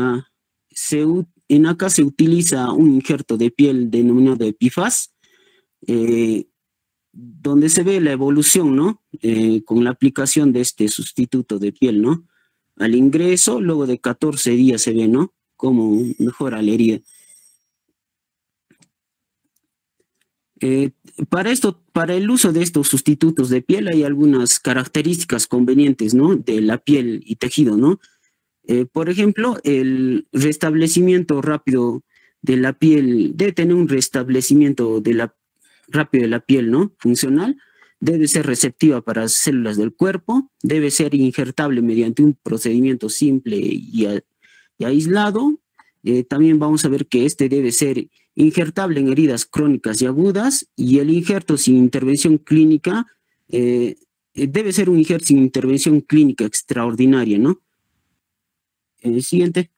Acá se utiliza un injerto de piel denominado epifaz, donde se ve la evolución, ¿no? Con la aplicación de este sustituto de piel, ¿no? Al ingreso, luego de 14 días se ve, ¿no? Cómo mejora la herida. Para el uso de estos sustitutos de piel hay algunas características convenientes, ¿no? De la piel y tejido, ¿no? Por ejemplo, el restablecimiento rápido de la piel, debe tener un restablecimiento rápido de la piel, ¿no? Funcional, debe ser receptiva para células del cuerpo, debe ser injertable mediante un procedimiento simple y aislado. También vamos a ver que este debe ser injertable en heridas crónicas y agudas, y el injerto sin intervención clínica debe ser un injerto sin intervención clínica extraordinaria, ¿no? Siguiente.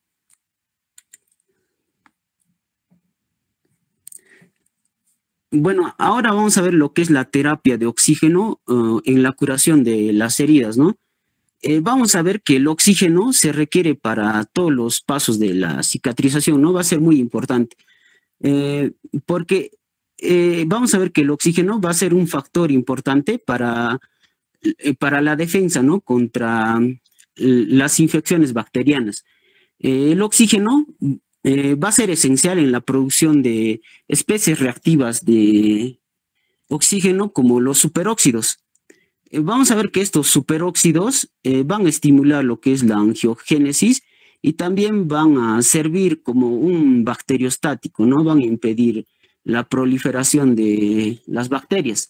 Bueno, ahora vamos a ver lo que es la terapia de oxígeno en la curación de las heridas, ¿no? Vamos a ver que el oxígeno se requiere para todos los pasos de la cicatrización, ¿no? Va a ser muy importante. Porque vamos a ver que el oxígeno va a ser un factor importante para la defensa, ¿no? Contra las infecciones bacterianas. El oxígeno va a ser esencial en la producción de especies reactivas de oxígeno como los superóxidos. Vamos a ver que estos superóxidos van a estimular lo que es la angiogénesis y también van a servir como un bacteriostático, ¿no? Van a impedir la proliferación de las bacterias.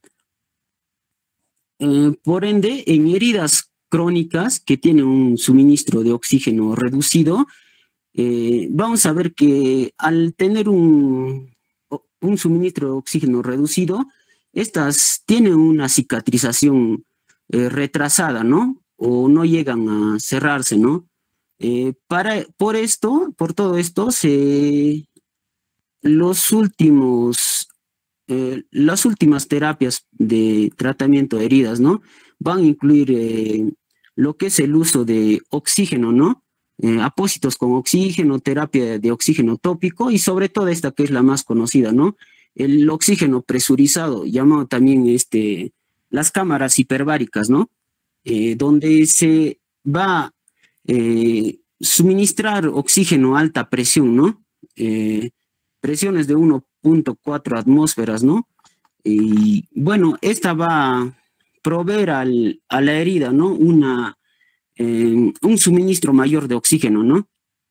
Por ende, en heridas crónicas que tienen un suministro de oxígeno reducido, vamos a ver que al tener un suministro de oxígeno reducido, estas tienen una cicatrización retrasada, ¿no? O no llegan a cerrarse, ¿no? Por todo esto, las últimas terapias de tratamiento de heridas, ¿no? Van a incluir lo que es el uso de oxígeno, ¿no? Apósitos con oxígeno, terapia de oxígeno tópico y sobre todo esta que es la más conocida, ¿no? El oxígeno presurizado, llamado también las cámaras hiperbáricas, ¿no? Donde se va a suministrar oxígeno a alta presión, ¿no? Presiones de 1.4 atmósferas, ¿no? Y bueno, esta va a proveer a la herida, ¿no? Un suministro mayor de oxígeno, ¿no?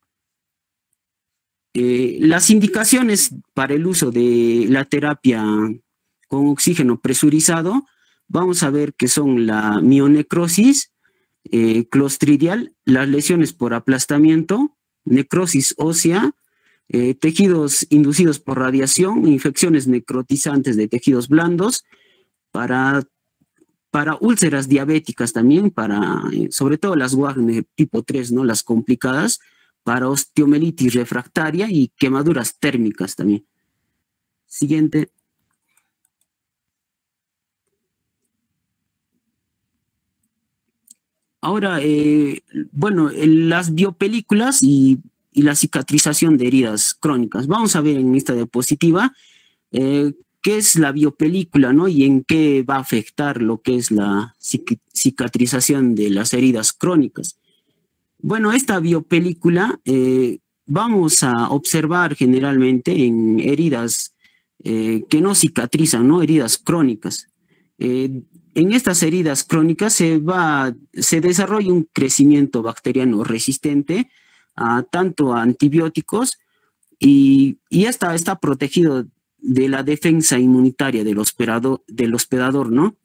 Las indicaciones para el uso de la terapia con oxígeno presurizado, vamos a ver que son la mionecrosis clostridial, las lesiones por aplastamiento, necrosis ósea, tejidos inducidos por radiación, infecciones necrotizantes de tejidos blandos, para úlceras diabéticas también, sobre todo las Wagner tipo 3, ¿no? Las complicadas, para osteomelitis refractaria y quemaduras térmicas también. Siguiente. Ahora, bueno, las biopelículas y la cicatrización de heridas crónicas. Vamos a ver en esta diapositiva qué es la biopelícula, ¿no? Y en qué va a afectar lo que es la cicatrización de las heridas crónicas. Bueno, esta biopelícula vamos a observar generalmente en heridas que no cicatrizan, ¿no? Heridas crónicas. En estas heridas crónicas se desarrolla un crecimiento bacteriano resistente tanto a antibióticos y esta está protegido de la defensa inmunitaria del hospedador, ¿no?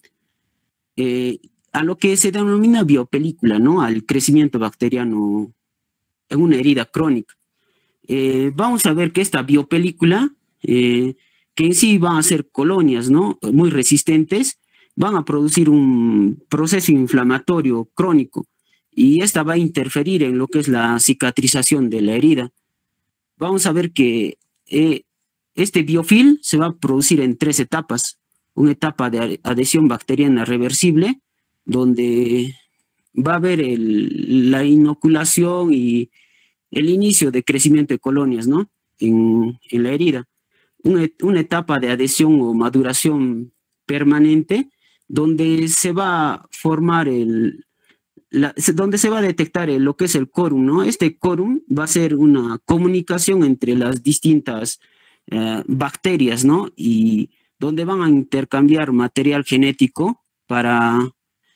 A lo que se denomina biopelícula, ¿no? Al crecimiento bacteriano en una herida crónica. Vamos a ver que esta biopelícula, que en sí van a ser colonias, ¿no? Muy resistentes, van a producir un proceso inflamatorio crónico y esta va a interferir en lo que es la cicatrización de la herida. Vamos a ver que este biofilm se va a producir en 3 etapas. Una etapa de adhesión bacteriana reversible, donde va a haber la inoculación y el inicio de crecimiento de colonias, ¿no? En la herida. Una etapa de adhesión o maduración permanente, donde se va a formar donde se va a detectar lo que es el quórum, ¿no? Este quórum va a ser una comunicación entre las distintas bacterias, ¿no? Y donde van a intercambiar material genético para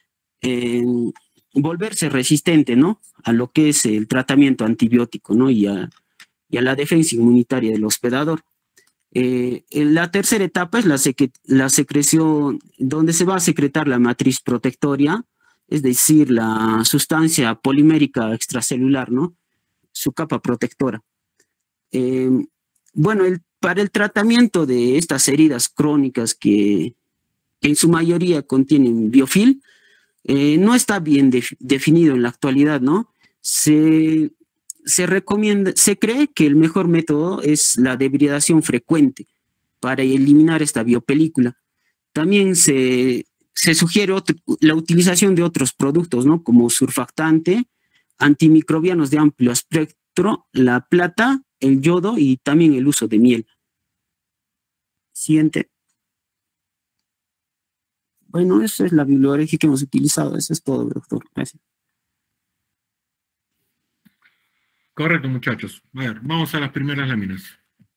volverse resistente, ¿no? A lo que es el tratamiento antibiótico, ¿no? Y a la defensa inmunitaria del hospedador. La tercera etapa es la secreción, donde se va a secretar la matriz protectoria, es decir, la sustancia polimérica extracelular, ¿no? Su capa protectora. Bueno, para el tratamiento de estas heridas crónicas que en su mayoría contienen biofilm, no está bien definido en la actualidad, ¿no? Se cree que el mejor método es la debridación frecuente para eliminar esta biopelícula. También se sugiere la utilización de otros productos, ¿no? Como surfactante, antimicrobianos de amplio espectro, la plata, el yodo y también el uso de miel. Siguiente. Bueno, esa es la bibliografía que hemos utilizado. Eso es todo, doctor. Gracias. Correcto, muchachos. A ver, vamos a las primeras láminas.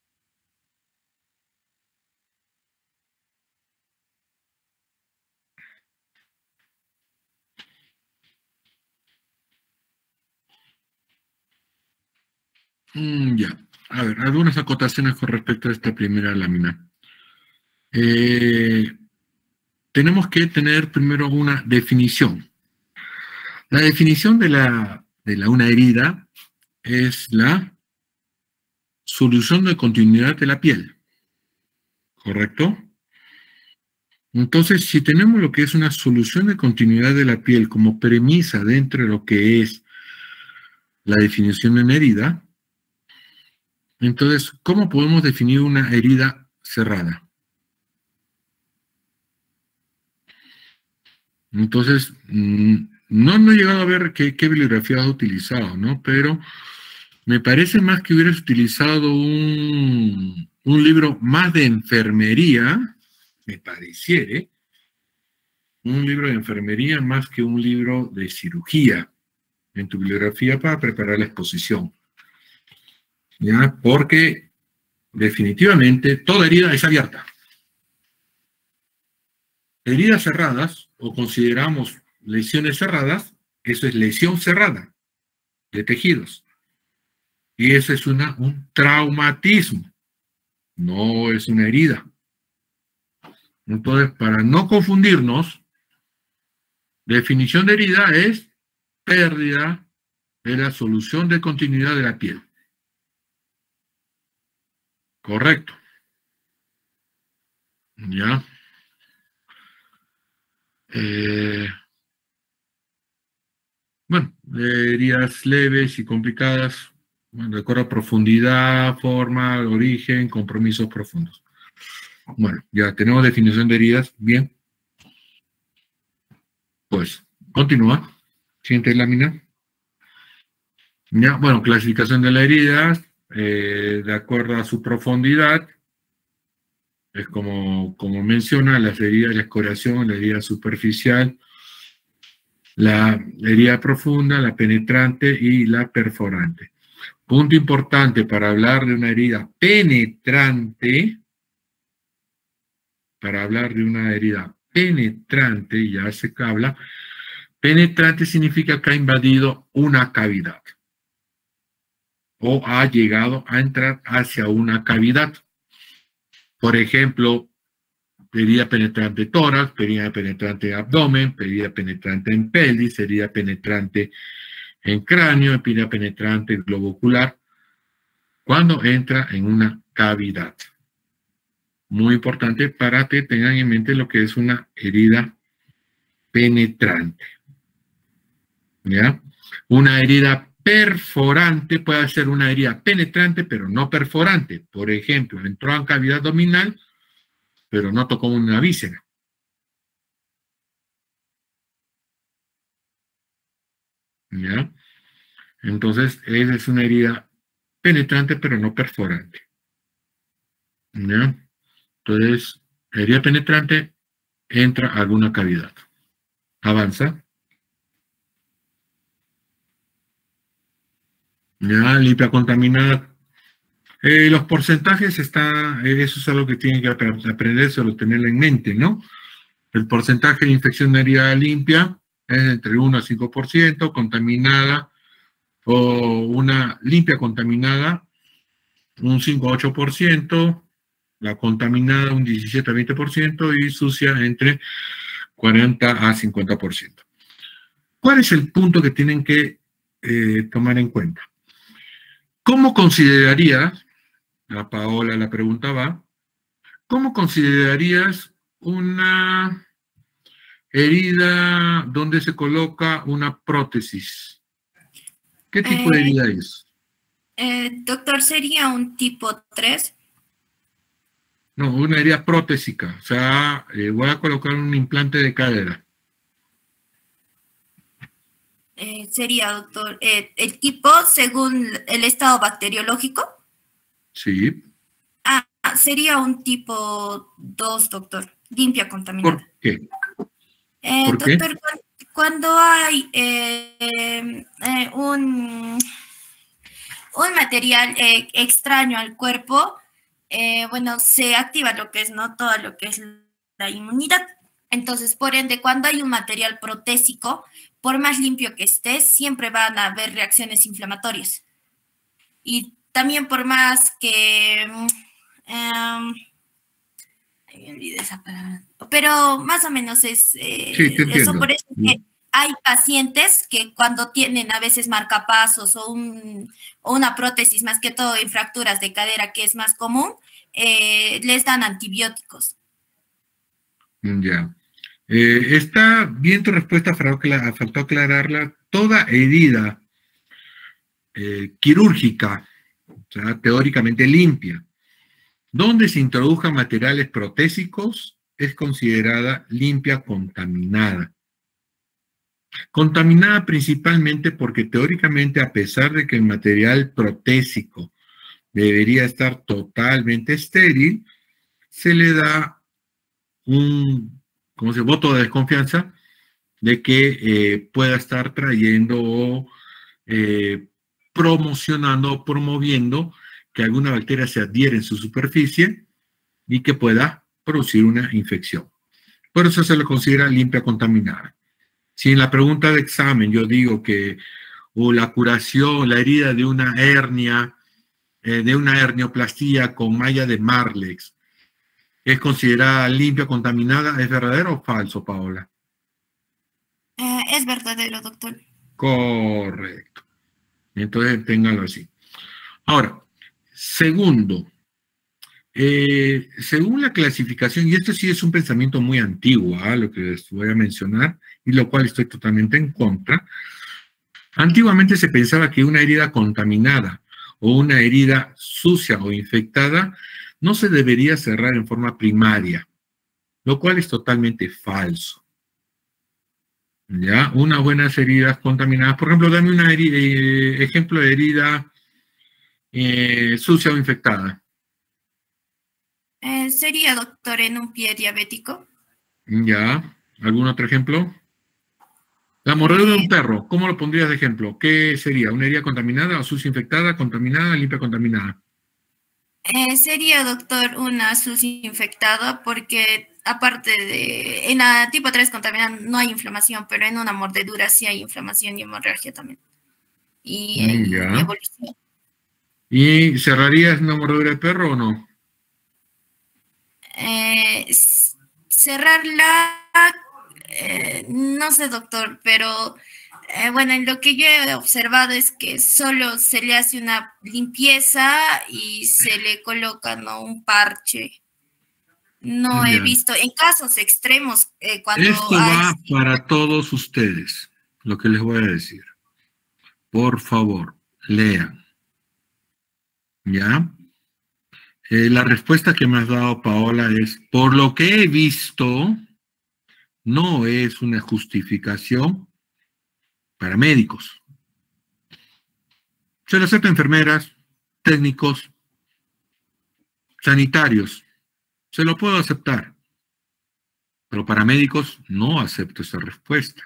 Ya. A ver, algunas acotaciones con respecto a esta primera lámina. Tenemos que tener primero una definición. La definición de una herida es la solución de continuidad de la piel. ¿Correcto? Entonces, si tenemos lo que es una solución de continuidad de la piel como premisa dentro de lo que es la definición de una herida, entonces, ¿cómo podemos definir una herida cerrada? Entonces, no he llegado a ver qué bibliografía has utilizado, ¿no? Pero me parece más que hubieras utilizado un libro más de enfermería, me pareciere, un libro de enfermería más que un libro de cirugía en tu bibliografía para preparar la exposición. ¿Ya? Porque definitivamente toda herida es abierta. Heridas cerradas, o consideramos lesiones cerradas, eso es lesión cerrada de tejidos. Y eso es un traumatismo, no es una herida. Entonces, para no confundirnos, definición de herida es pérdida de la solución de continuidad de la piel. Correcto. ¿Ya? Bueno, heridas leves y complicadas, bueno, de acuerdo a profundidad, forma, origen, compromisos profundos. Bueno, ya tenemos definición de heridas. Bien. Pues, continúa. Siguiente lámina. Ya, bueno, clasificación de las heridas, de acuerdo a su profundidad. Es como menciona, las heridas, la escoriación, la herida superficial, la herida profunda, la penetrante y la perforante. Punto importante para hablar de una herida penetrante, ya se habla, penetrante significa que ha invadido una cavidad o ha llegado a entrar hacia una cavidad. Por ejemplo, herida penetrante tórax, herida penetrante abdomen, herida penetrante en pelvis, herida penetrante en cráneo, herida penetrante en globo ocular, cuando entra en una cavidad. Muy importante para que tengan en mente lo que es una herida penetrante. ¿Ya? Una herida perforante puede ser una herida penetrante, pero no perforante. Por ejemplo, entró en cavidad abdominal, pero no tocó una víscera. ¿Ya? Entonces, esa es una herida penetrante, pero no perforante. ¿Ya? Entonces, herida penetrante entra a alguna cavidad. Avanza. Ya, limpia contaminada. Los porcentajes eso es algo que tienen que aprender, solo tenerlo en mente, ¿no? El porcentaje de infección de herida limpia es entre 1 a 5%, contaminada o una limpia contaminada, un 5 a 8%, la contaminada un 17 a 20% y sucia entre 40 a 50%. ¿Cuál es el punto que tienen que tomar en cuenta? ¿Cómo considerarías, a Paola la pregunta va, cómo considerarías una herida donde se coloca una prótesis? ¿Qué tipo de herida es? Doctor, ¿sería un tipo 3? No, una herida protésica. O sea, voy a colocar un implante de cadera. Sería, doctor, el tipo según el estado bacteriológico. Sí. Sería un tipo 2, doctor. Limpia contaminada. ¿Por qué? ¿Por doctor, qué? Cuando hay un material extraño al cuerpo, bueno, se activa lo que es, ¿no? Todo lo que es la inmunidad. Entonces, por ende, cuando hay un material protésico, por más limpio que esté, siempre van a haber reacciones inflamatorias. Y también por más que... me olvidé esa palabra. Pero más o menos es Sí, te eso. entiendo. Por eso es que hay pacientes que cuando tienen a veces marcapasos o una prótesis, más que todo en fracturas de cadera, que es más común, les dan antibióticos. Ya. Está bien tu respuesta, faltó aclararla. Toda herida quirúrgica, o sea, teóricamente limpia, donde se introduzcan materiales protésicos, es considerada limpia contaminada. Contaminada principalmente porque teóricamente, a pesar de que el material protésico debería estar totalmente estéril, se le da un, ¿cómo se dice?, voto de desconfianza de que pueda estar trayendo o promocionando o promoviendo que alguna bacteria se adhiere en su superficie y que pueda producir una infección. Por eso se le considera limpia contaminada. Si en la pregunta de examen yo digo que o la curación, la herida de una hernia, de una hernioplastía con malla de Marlex, ¿es considerada limpia contaminada? ¿Es verdadero o falso, Paola? Es verdadero, doctor. Correcto. Entonces, téngalo así. Ahora, segundo, según la clasificación, y esto sí es un pensamiento muy antiguo, lo que les voy a mencionar, y lo cual estoy totalmente en contra. Antiguamente se pensaba que una herida contaminada o una herida sucia o infectada no se debería cerrar en forma primaria, lo cual es totalmente falso. ¿Ya? Unas buenas heridas contaminadas. Por ejemplo, dame un ejemplo de herida sucia o infectada. ¿Sería, doctor, en un pie diabético? ¿Ya? ¿Algún otro ejemplo? La mordedura de un perro, ¿cómo lo pondrías de ejemplo? ¿Qué sería? ¿Una herida contaminada o sucia infectada, contaminada, limpia contaminada? Sería, doctor, una sucia infectada porque aparte de, en la tipo 3 contaminada no hay inflamación, pero en una mordedura sí hay inflamación y hemorragia también. Y Ya. evolución. ¿Y cerrarías una mordedura de perro o no? Cerrarla, no sé, doctor, pero bueno, lo que yo he observado es que solo se le hace una limpieza y se le coloca, ¿no?, un parche. No he Ya. visto, en casos extremos, cuando Esto hay... va para todos ustedes, lo que les voy a decir. Por favor, lean. ¿Ya? La respuesta que me has dado, Paola, es, por lo que he visto, no es una justificación para médicos. Se lo acepto a enfermeras, técnicos, sanitarios. Se lo puedo aceptar. Pero para médicos no acepto esa respuesta.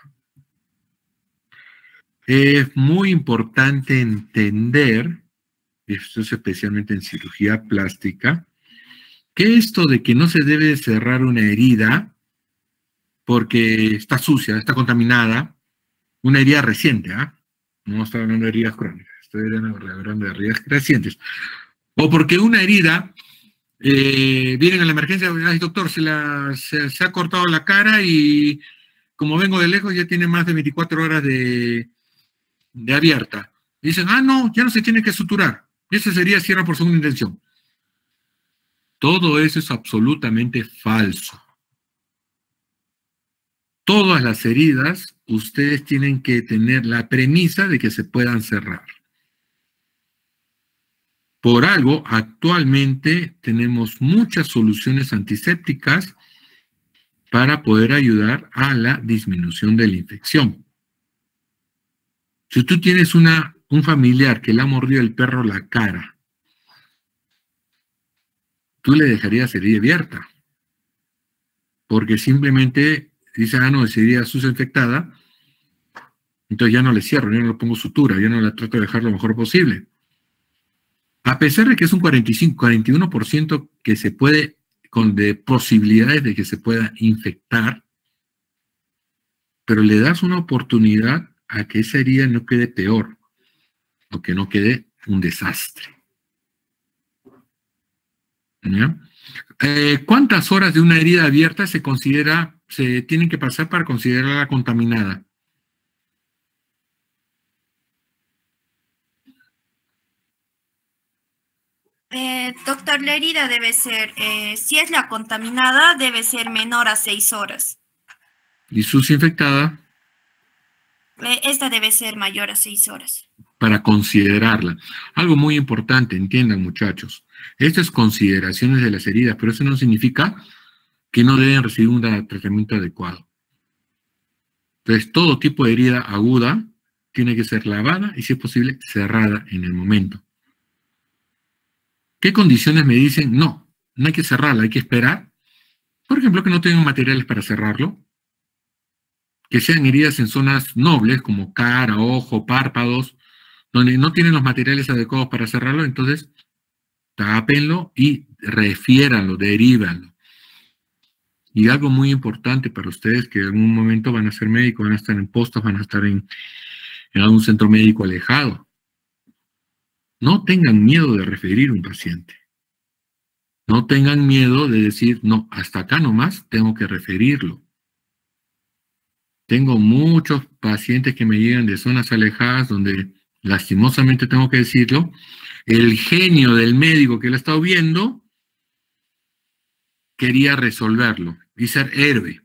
Es muy importante entender, esto es especialmente en cirugía plástica, que esto de que no se debe cerrar una herida porque está sucia, está contaminada, una herida reciente, no estoy hablando de heridas crónicas, estoy hablando de heridas recientes, o porque una herida, vienen a la emergencia, ay, doctor, se ha cortado la cara y como vengo de lejos ya tiene más de 24 horas de abierta. Y dicen, no, ya no se tiene que suturar. Ese sería cierre por segunda intención. Todo eso es absolutamente falso. Todas las heridas, ustedes tienen que tener la premisa de que se puedan cerrar. Por algo, actualmente tenemos muchas soluciones antisépticas para poder ayudar a la disminución de la infección. Si tú tienes un familiar que le ha mordido el perro la cara, tú le dejarías herida abierta, porque simplemente dice, no, es herida sucia infectada, entonces ya no le cierro, ya no le pongo sutura, ya no la trato de dejar lo mejor posible. A pesar de que es un 41% que se puede, de posibilidades de que se pueda infectar, pero le das una oportunidad a que esa herida no quede peor, o que no quede un desastre. ¿Ya? ¿Cuántas horas de una herida abierta se tienen que pasar para considerarla contaminada? Doctor, la herida debe ser, si es la contaminada, debe ser menor a 6 horas. ¿Y sucia infectada? Esta debe ser mayor a 6 horas. Para considerarla. Algo muy importante, entiendan, muchachos. Esto es consideraciones de las heridas, pero eso no significa que no deben recibir un tratamiento adecuado. Entonces, todo tipo de herida aguda tiene que ser lavada y, si es posible, cerrada en el momento. ¿Qué condiciones me dicen? No hay que cerrarla, hay que esperar. Por ejemplo, que no tengan materiales para cerrarlo. Que sean heridas en zonas nobles, como cara, ojo, párpados, donde no tienen los materiales adecuados para cerrarlo, entonces tápenlo y refiéranlo, derívanlo. Y algo muy importante para ustedes, que en algún momento van a ser médicos, van a estar en postos, van a estar en algún centro médico alejado. No tengan miedo de referir un paciente. No tengan miedo de decir, no, hasta acá nomás tengo que referirlo. Tengo muchos pacientes que me llegan de zonas alejadas donde, lastimosamente tengo que decirlo, el genio del médico que lo ha estado viendo quería resolverlo y ser héroe.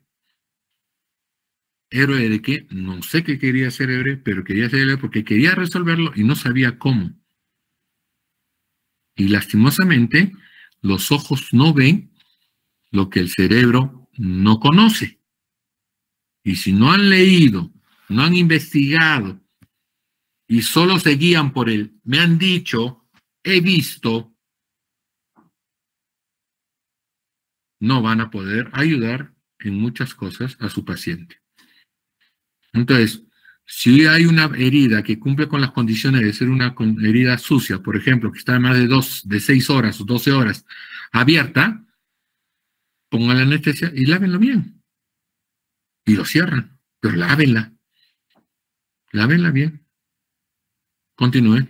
¿Héroe de qué? No sé qué quería ser héroe, pero quería ser héroe porque quería resolverlo y no sabía cómo. Y lastimosamente, los ojos no ven lo que el cerebro no conoce. Y si no han leído, no han investigado, y solo se guían por el me han dicho, he visto, no van a poder ayudar en muchas cosas a su paciente. Entonces, si hay una herida que cumple con las condiciones de ser una herida sucia, por ejemplo, que está más de 6 horas o 12 horas abierta, pongan la anestesia y lávenlo bien. Y lo cierran, pero lávenla. Lávenla bien. Continúe.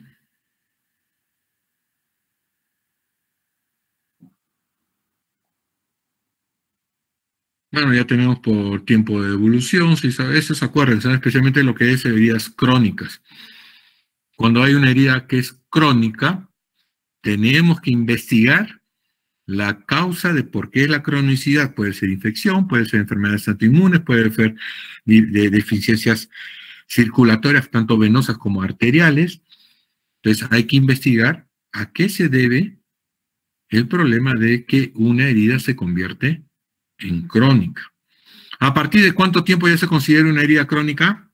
Bueno, ya tenemos por tiempo de evolución, si eso se acuerdan, ¿saben? Especialmente lo que es heridas crónicas. Cuando hay una herida que es crónica, tenemos que investigar la causa de por qué es la cronicidad. Puede ser infección, puede ser enfermedades autoinmunes, puede ser de deficiencias circulatorias, tanto venosas como arteriales. Entonces hay que investigar a qué se debe el problema de que una herida se convierte en crónica. ¿A partir de cuánto tiempo ya se considera una herida crónica?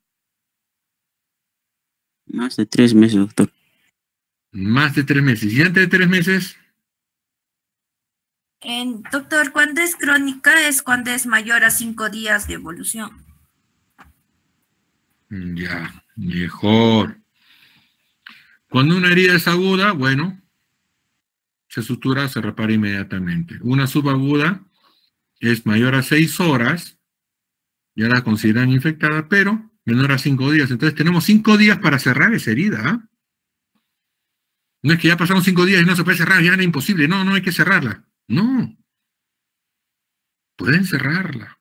Más de 3 meses, doctor. Más de 3 meses. ¿Y antes de 3 meses? Doctor, cuando es crónica es cuando es mayor a 5 días de evolución. Ya, mejor. Cuando una herida es aguda, bueno, se sutura, se repara inmediatamente. Una subaguda es mayor a 6 horas, ya la consideran infectada, pero menor a 5 días. Entonces tenemos 5 días para cerrar esa herida. ¿Ah? No es que ya pasaron 5 días y no se puede cerrar, ya era imposible. No, no hay que cerrarla. No. Pueden cerrarla.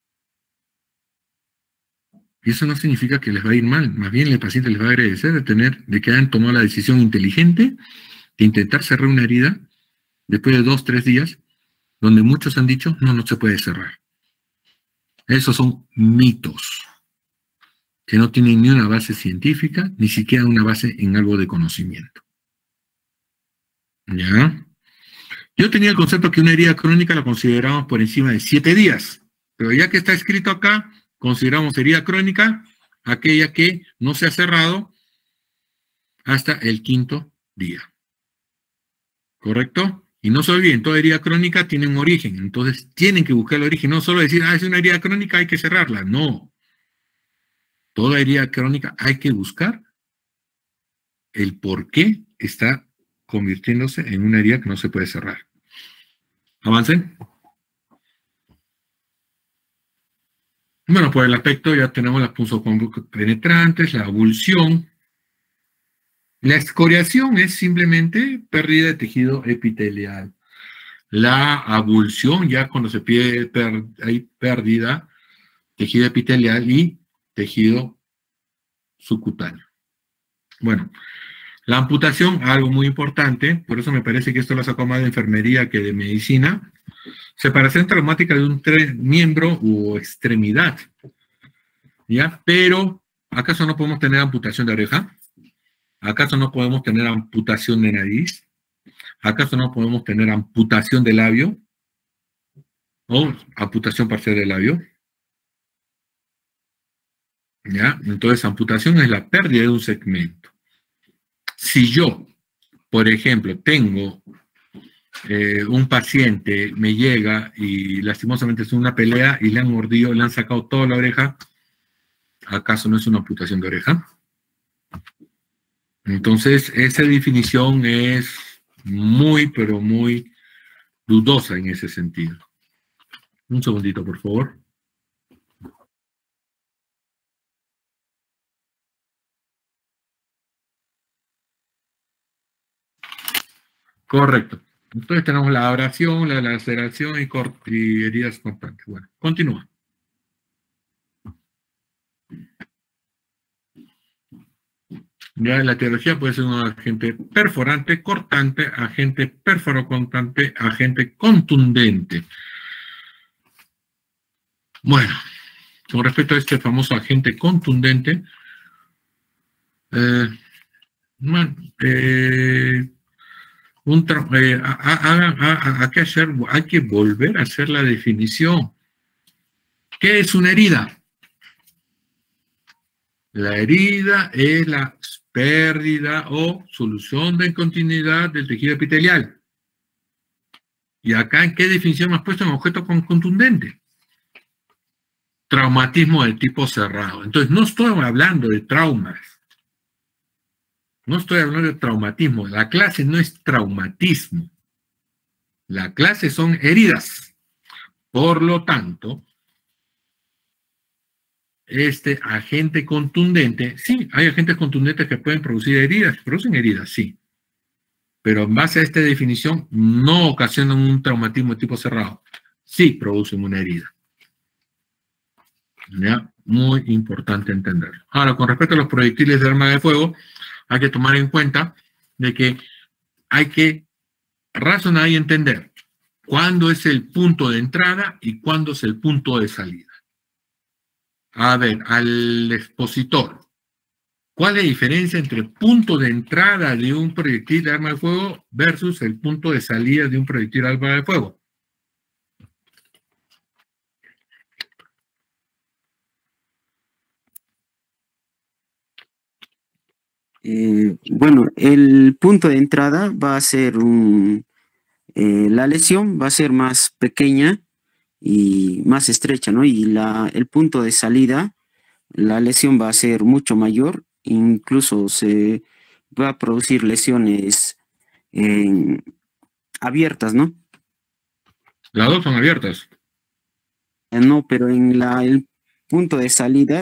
Y eso no significa que les va a ir mal. Más bien el paciente les va a agradecer de que hayan tomado la decisión inteligente de intentar cerrar una herida después de 2, 3 días, donde muchos han dicho, no se puede cerrar. Esos son mitos que no tienen ni una base científica, ni siquiera una base en algo de conocimiento. ¿Ya? Yo tenía el concepto que una herida crónica la considerábamos por encima de 7 días, pero ya que está escrito acá, consideramos herida crónica aquella que no se ha cerrado hasta el 5º día. ¿Correcto? Y no se olviden, toda herida crónica tiene un origen, entonces tienen que buscar el origen, no solo decir, es una herida crónica, hay que cerrarla. No. Toda herida crónica hay que buscar el por qué está convirtiéndose en una herida que no se puede cerrar. Avancen. Bueno, por el aspecto ya tenemos las punzopenetrantes, la abulsión. La excoriación es simplemente pérdida de tejido epitelial. La abulsión, ya cuando se pide, hay pérdida de tejido epitelial y tejido subcutáneo. Bueno, la amputación, algo muy importante, por eso me parece que esto lo sacó más de enfermería que de medicina. Separación traumática de un miembro u extremidad. ¿Ya? Pero, ¿acaso no podemos tener amputación de oreja? ¿Acaso no podemos tener amputación de nariz? ¿Acaso no podemos tener amputación de labio? ¿O amputación parcial de labio? ¿Ya? Entonces, amputación es la pérdida de un segmento. Si yo, por ejemplo, tengo un paciente, me llega y lastimosamente es una pelea y le han mordido, le han sacado toda la oreja, ¿acaso no es una amputación de oreja? Entonces, esa definición es muy, pero muy dudosa en ese sentido. Un segundito, por favor. Correcto. Entonces tenemos la abrasión, la laceración y heridas constantes. Bueno, continúa. Ya la etiología puede ser un agente perforante, cortante, agente perforocortante, agente contundente. Bueno, con respecto a este famoso agente contundente, hay que volver a hacer la definición. ¿Qué es una herida? La herida es la pérdida o solución de incontinuidad del tejido epitelial. ¿Y acá en qué definición me has puesto en objeto contundente? Traumatismo de tipo cerrado. Entonces, no estoy hablando de traumas. No estoy hablando de traumatismo. La clase no es traumatismo. La clase son heridas. Por lo tanto, este agente contundente, sí, hay agentes contundentes que pueden producir heridas, producen heridas, sí. Pero en base a esta definición, no ocasionan un traumatismo de tipo cerrado. Sí producen una herida. ¿Ya? Muy importante entenderlo. Ahora, con respecto a los proyectiles de arma de fuego, hay que tomar en cuenta de que hay que razonar y entender cuándo es el punto de entrada y cuándo es el punto de salida. A ver, al expositor, ¿cuál es la diferencia entre el punto de entrada de un proyectil de arma de fuego versus el punto de salida de un proyectil de arma de fuego? Bueno, el punto de entrada va a ser la lesión va a ser más pequeña y más estrecha, ¿no? Y el punto de salida, la lesión va a ser mucho mayor, incluso se va a producir lesiones abiertas, ¿no? Las dos son abiertas. No, pero en el punto de salida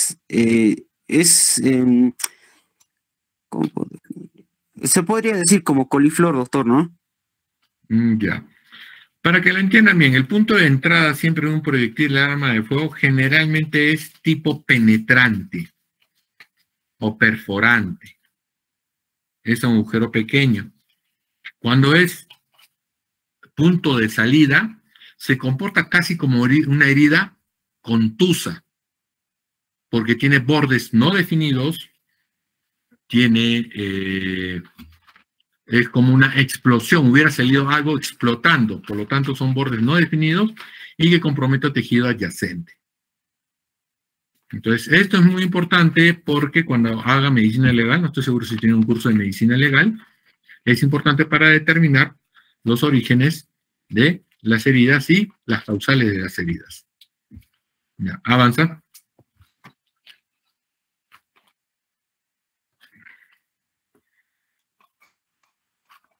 se podría decir como coliflor, doctor, ¿no? Ya. Para que lo entiendan bien, el punto de entrada siempre de un proyectil de arma de fuego generalmente es tipo penetrante o perforante. Es un agujero pequeño. Cuando es punto de salida, se comporta casi como una herida contusa, porque tiene bordes no definidos, es como una explosión, hubiera salido algo explotando, por lo tanto son bordes no definidos y que comprometen tejido adyacente. Entonces, esto es muy importante porque cuando haga medicina legal, no estoy seguro si tiene un curso de medicina legal, es importante para determinar los orígenes de las heridas y las causales de las heridas. Ya, avanza.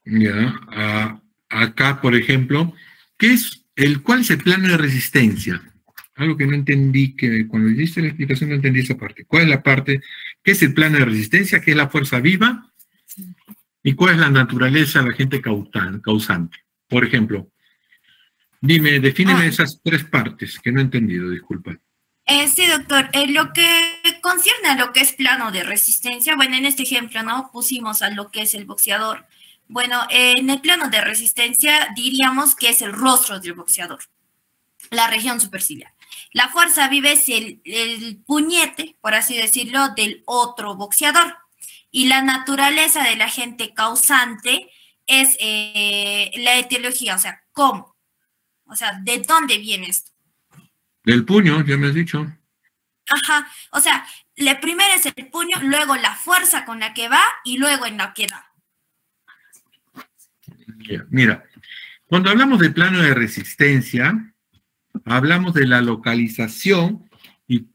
Ya, acá, por ejemplo, ¿cuál es el plano de resistencia? Algo que no entendí, que cuando hiciste la explicación no entendí esa parte. ¿Cuál es la parte? ¿Qué es el plano de resistencia? ¿Qué es la fuerza viva? ¿Y cuál es la naturaleza del agente causante? Por ejemplo, dime, defíneme esas tres partes que no he entendido, disculpa. Sí, doctor. Lo que concierne a lo que es plano de resistencia, bueno, en este ejemplo, ¿no? Pusimos a lo que es el boxeador. Bueno, en el plano de resistencia diríamos que es el rostro del boxeador, la región superciliar. La fuerza viva es el puñete, por así decirlo, del otro boxeador. Y la naturaleza del agente causante es la etiología, o sea, ¿cómo? O sea, ¿de dónde viene esto? Del puño, ya me has dicho. Ajá, o sea, primero es el puño, luego la fuerza con la que va y luego en la que da. Mira, cuando hablamos de plano de resistencia, hablamos de la localización y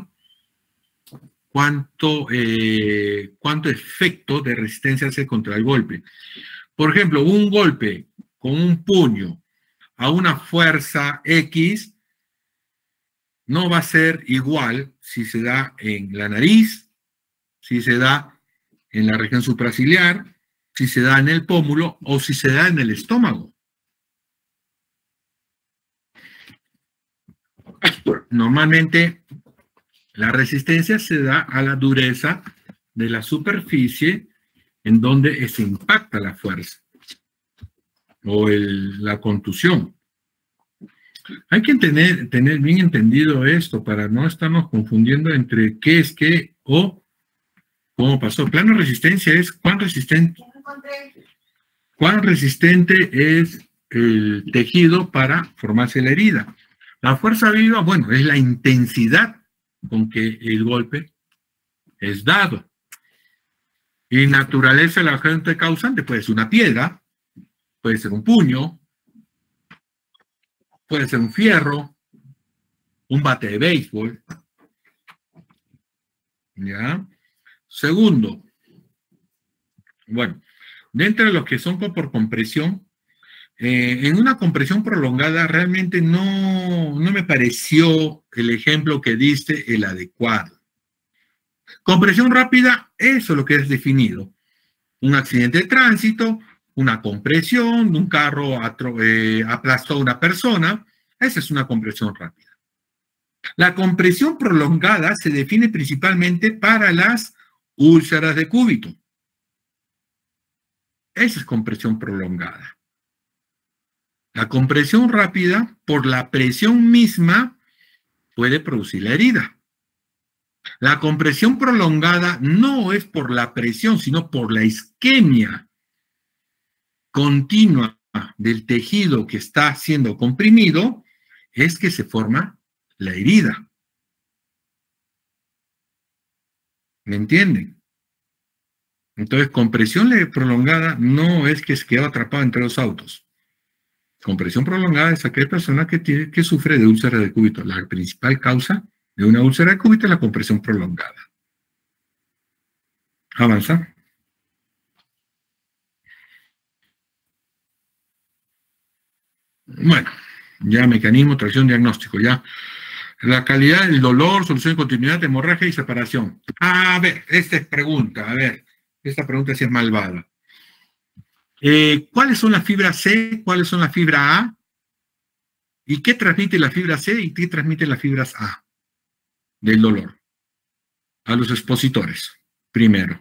cuánto efecto de resistencia hace contra el golpe. Por ejemplo, un golpe con un puño a una fuerza X no va a ser igual si se da en la nariz, si se da en la región supraciliar, si se da en el pómulo o si se da en el estómago. Normalmente la resistencia se da a la dureza de la superficie en donde se impacta la fuerza o la contusión. Hay que tener bien entendido esto para no estarnos confundiendo entre qué es qué o cómo pasó. Plano de resistencia es cuán resistente es el tejido para formarse la herida. La fuerza viva, bueno, es la intensidad con que el golpe es dado. Y naturaleza del agente causante puede ser una piedra, puede ser un puño, puede ser un fierro, un bate de béisbol. ¿Ya? Segundo, bueno, dentro de los que son por compresión, en una compresión prolongada realmente no me pareció el ejemplo que diste el adecuado. Compresión rápida, eso es lo que es definido. Un accidente de tránsito, una compresión, un carro aplastó a una persona, esa es una compresión rápida. La compresión prolongada se define principalmente para las úlceras de cúbito. Esa es compresión prolongada. La compresión rápida, por la presión misma, puede producir la herida. La compresión prolongada no es por la presión, sino por la isquemia continua del tejido que está siendo comprimido, es que se forma la herida. ¿Me entienden? Entonces, compresión prolongada no es que se quedó atrapado entre dos autos. Compresión prolongada es aquella persona que sufre de úlcera de cúbito. La principal causa de una úlcera de cúbito es la compresión prolongada. Avanza. Bueno, ya mecanismo, tracción, diagnóstico, ya. La calidad del dolor, solución de continuidad, hemorragia y separación. A ver, esta es pregunta, a ver, esta pregunta sí es malvada. ¿Cuáles son las fibras C? ¿Cuáles son las fibras A? ¿Y qué transmite la fibra C y qué transmite las fibras A del dolor? A los expositores, primero.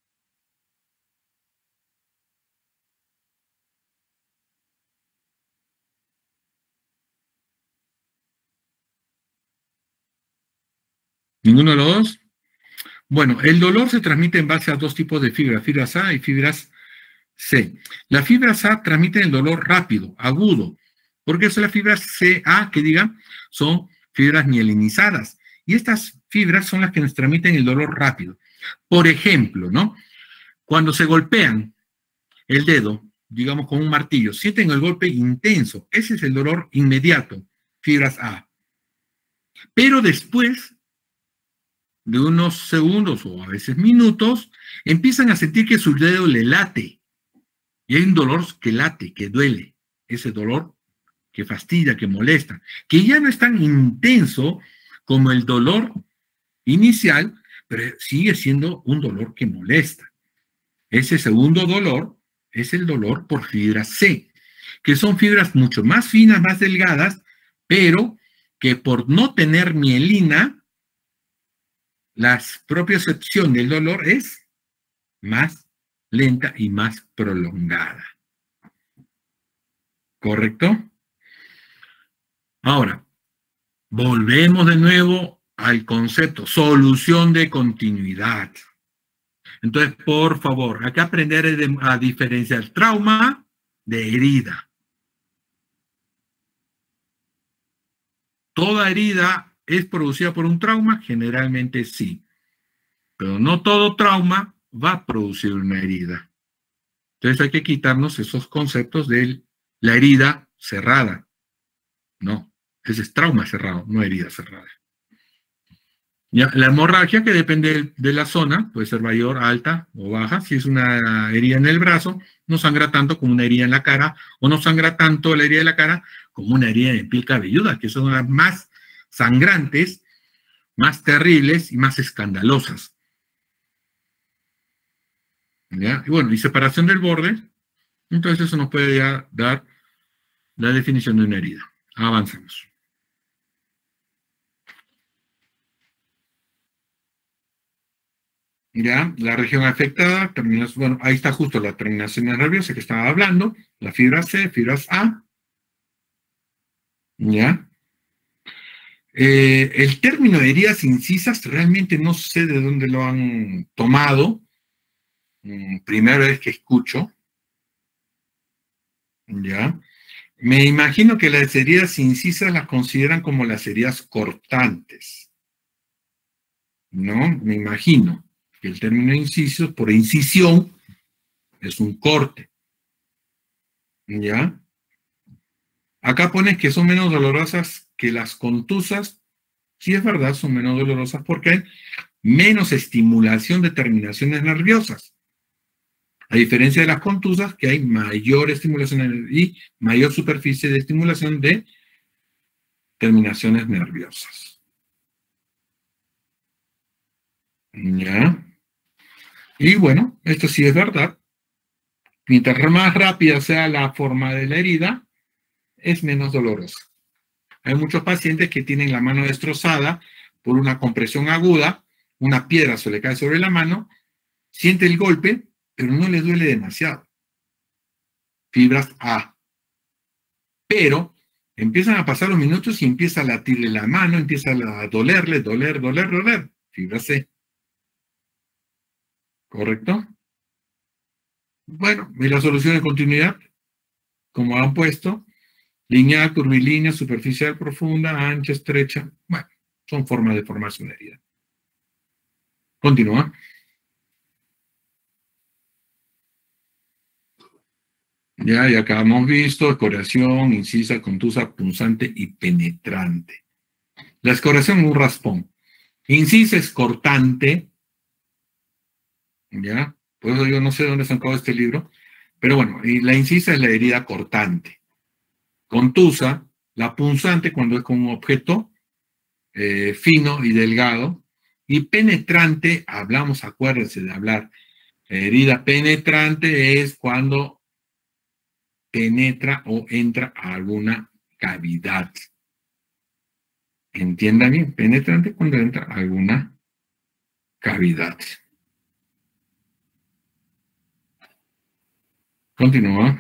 ¿Ninguno de los dos? Bueno, el dolor se transmite en base a dos tipos de fibras A y fibras C. Las fibras A transmiten el dolor rápido, agudo, porque son las fibras CA, que digan, son fibras mielinizadas. Y estas fibras son las que nos transmiten el dolor rápido. Por ejemplo, ¿no? Cuando se golpean el dedo, digamos con un martillo, sienten el golpe intenso. Ese es el dolor inmediato, fibras A. Pero después de unos segundos o a veces minutos, empiezan a sentir que su dedo le late. Y hay un dolor que late, que duele. Ese dolor que fastidia, que molesta, que ya no es tan intenso como el dolor inicial, pero sigue siendo un dolor que molesta. Ese segundo dolor es el dolor por fibra C, que son fibras mucho más finas, más delgadas, pero que por no tener mielina, la propiocepción del dolor es más lenta y más prolongada. ¿Correcto? Ahora, volvemos de nuevo al concepto, solución de continuidad. Entonces, por favor, hay que aprender a diferenciar trauma de herida. ¿Toda herida es producida por un trauma? Generalmente sí. Pero no todo trauma va a producir una herida. Entonces hay que quitarnos esos conceptos de la herida cerrada. No, ese es trauma cerrado, no herida cerrada. Ya, la hemorragia, que depende de la zona, puede ser mayor, alta o baja. Si es una herida en el brazo, no sangra tanto como una herida en la cara, o no sangra tanto la herida de la cara como una herida en piel cabelluda, que son las más sangrantes, más terribles y más escandalosas. ¿Ya? Y bueno, y separación del borde, entonces eso nos puede ya dar la definición de una herida. Avancemos. Ya, la región afectada, bueno, ahí está justo la terminación nerviosa que estaba hablando, la fibra C, fibras A. Ya. El término de heridas incisas realmente no sé de dónde lo han tomado. Primera vez que escucho. Ya. Me imagino que las heridas incisas las consideran como las heridas cortantes. ¿No? Me imagino que el término inciso, por incisión, es un corte. ¿Ya? Acá pones que son menos dolorosas que las contusas. Sí, es verdad, son menos dolorosas porque hay menos estimulación de terminaciones nerviosas. A diferencia de las contusas, que hay mayor estimulación y mayor superficie de estimulación de terminaciones nerviosas. ¿Ya? Y bueno, esto sí es verdad. Mientras más rápida sea la forma de la herida, es menos dolorosa. Hay muchos pacientes que tienen la mano destrozada por una compresión aguda, una piedra se le cae sobre la mano, siente el golpe, pero no le duele demasiado. Fibras A. Pero empiezan a pasar los minutos y empieza a latirle la mano, empieza a dolerle, doler. Fibra C. ¿Correcto? Bueno, y la solución de continuidad, como han puesto, lineal, curvilínea, superficial, profunda, ancha, estrecha. Bueno, son formas de formarse una herida. Continúa. Ya acá hemos visto escoriación, incisa, contusa, punzante y penetrante. La escoriación es un raspón. Incisa es cortante. Ya, por eso yo no sé dónde sacado este libro. Pero bueno, y la incisa es la herida cortante. Contusa, la punzante cuando es con un objeto fino y delgado. Y penetrante, hablamos, acuérdense de hablar. Herida penetrante es cuando penetra o entra a alguna cavidad. Entiendan bien, penetrante cuando entra a alguna cavidad. Continúa.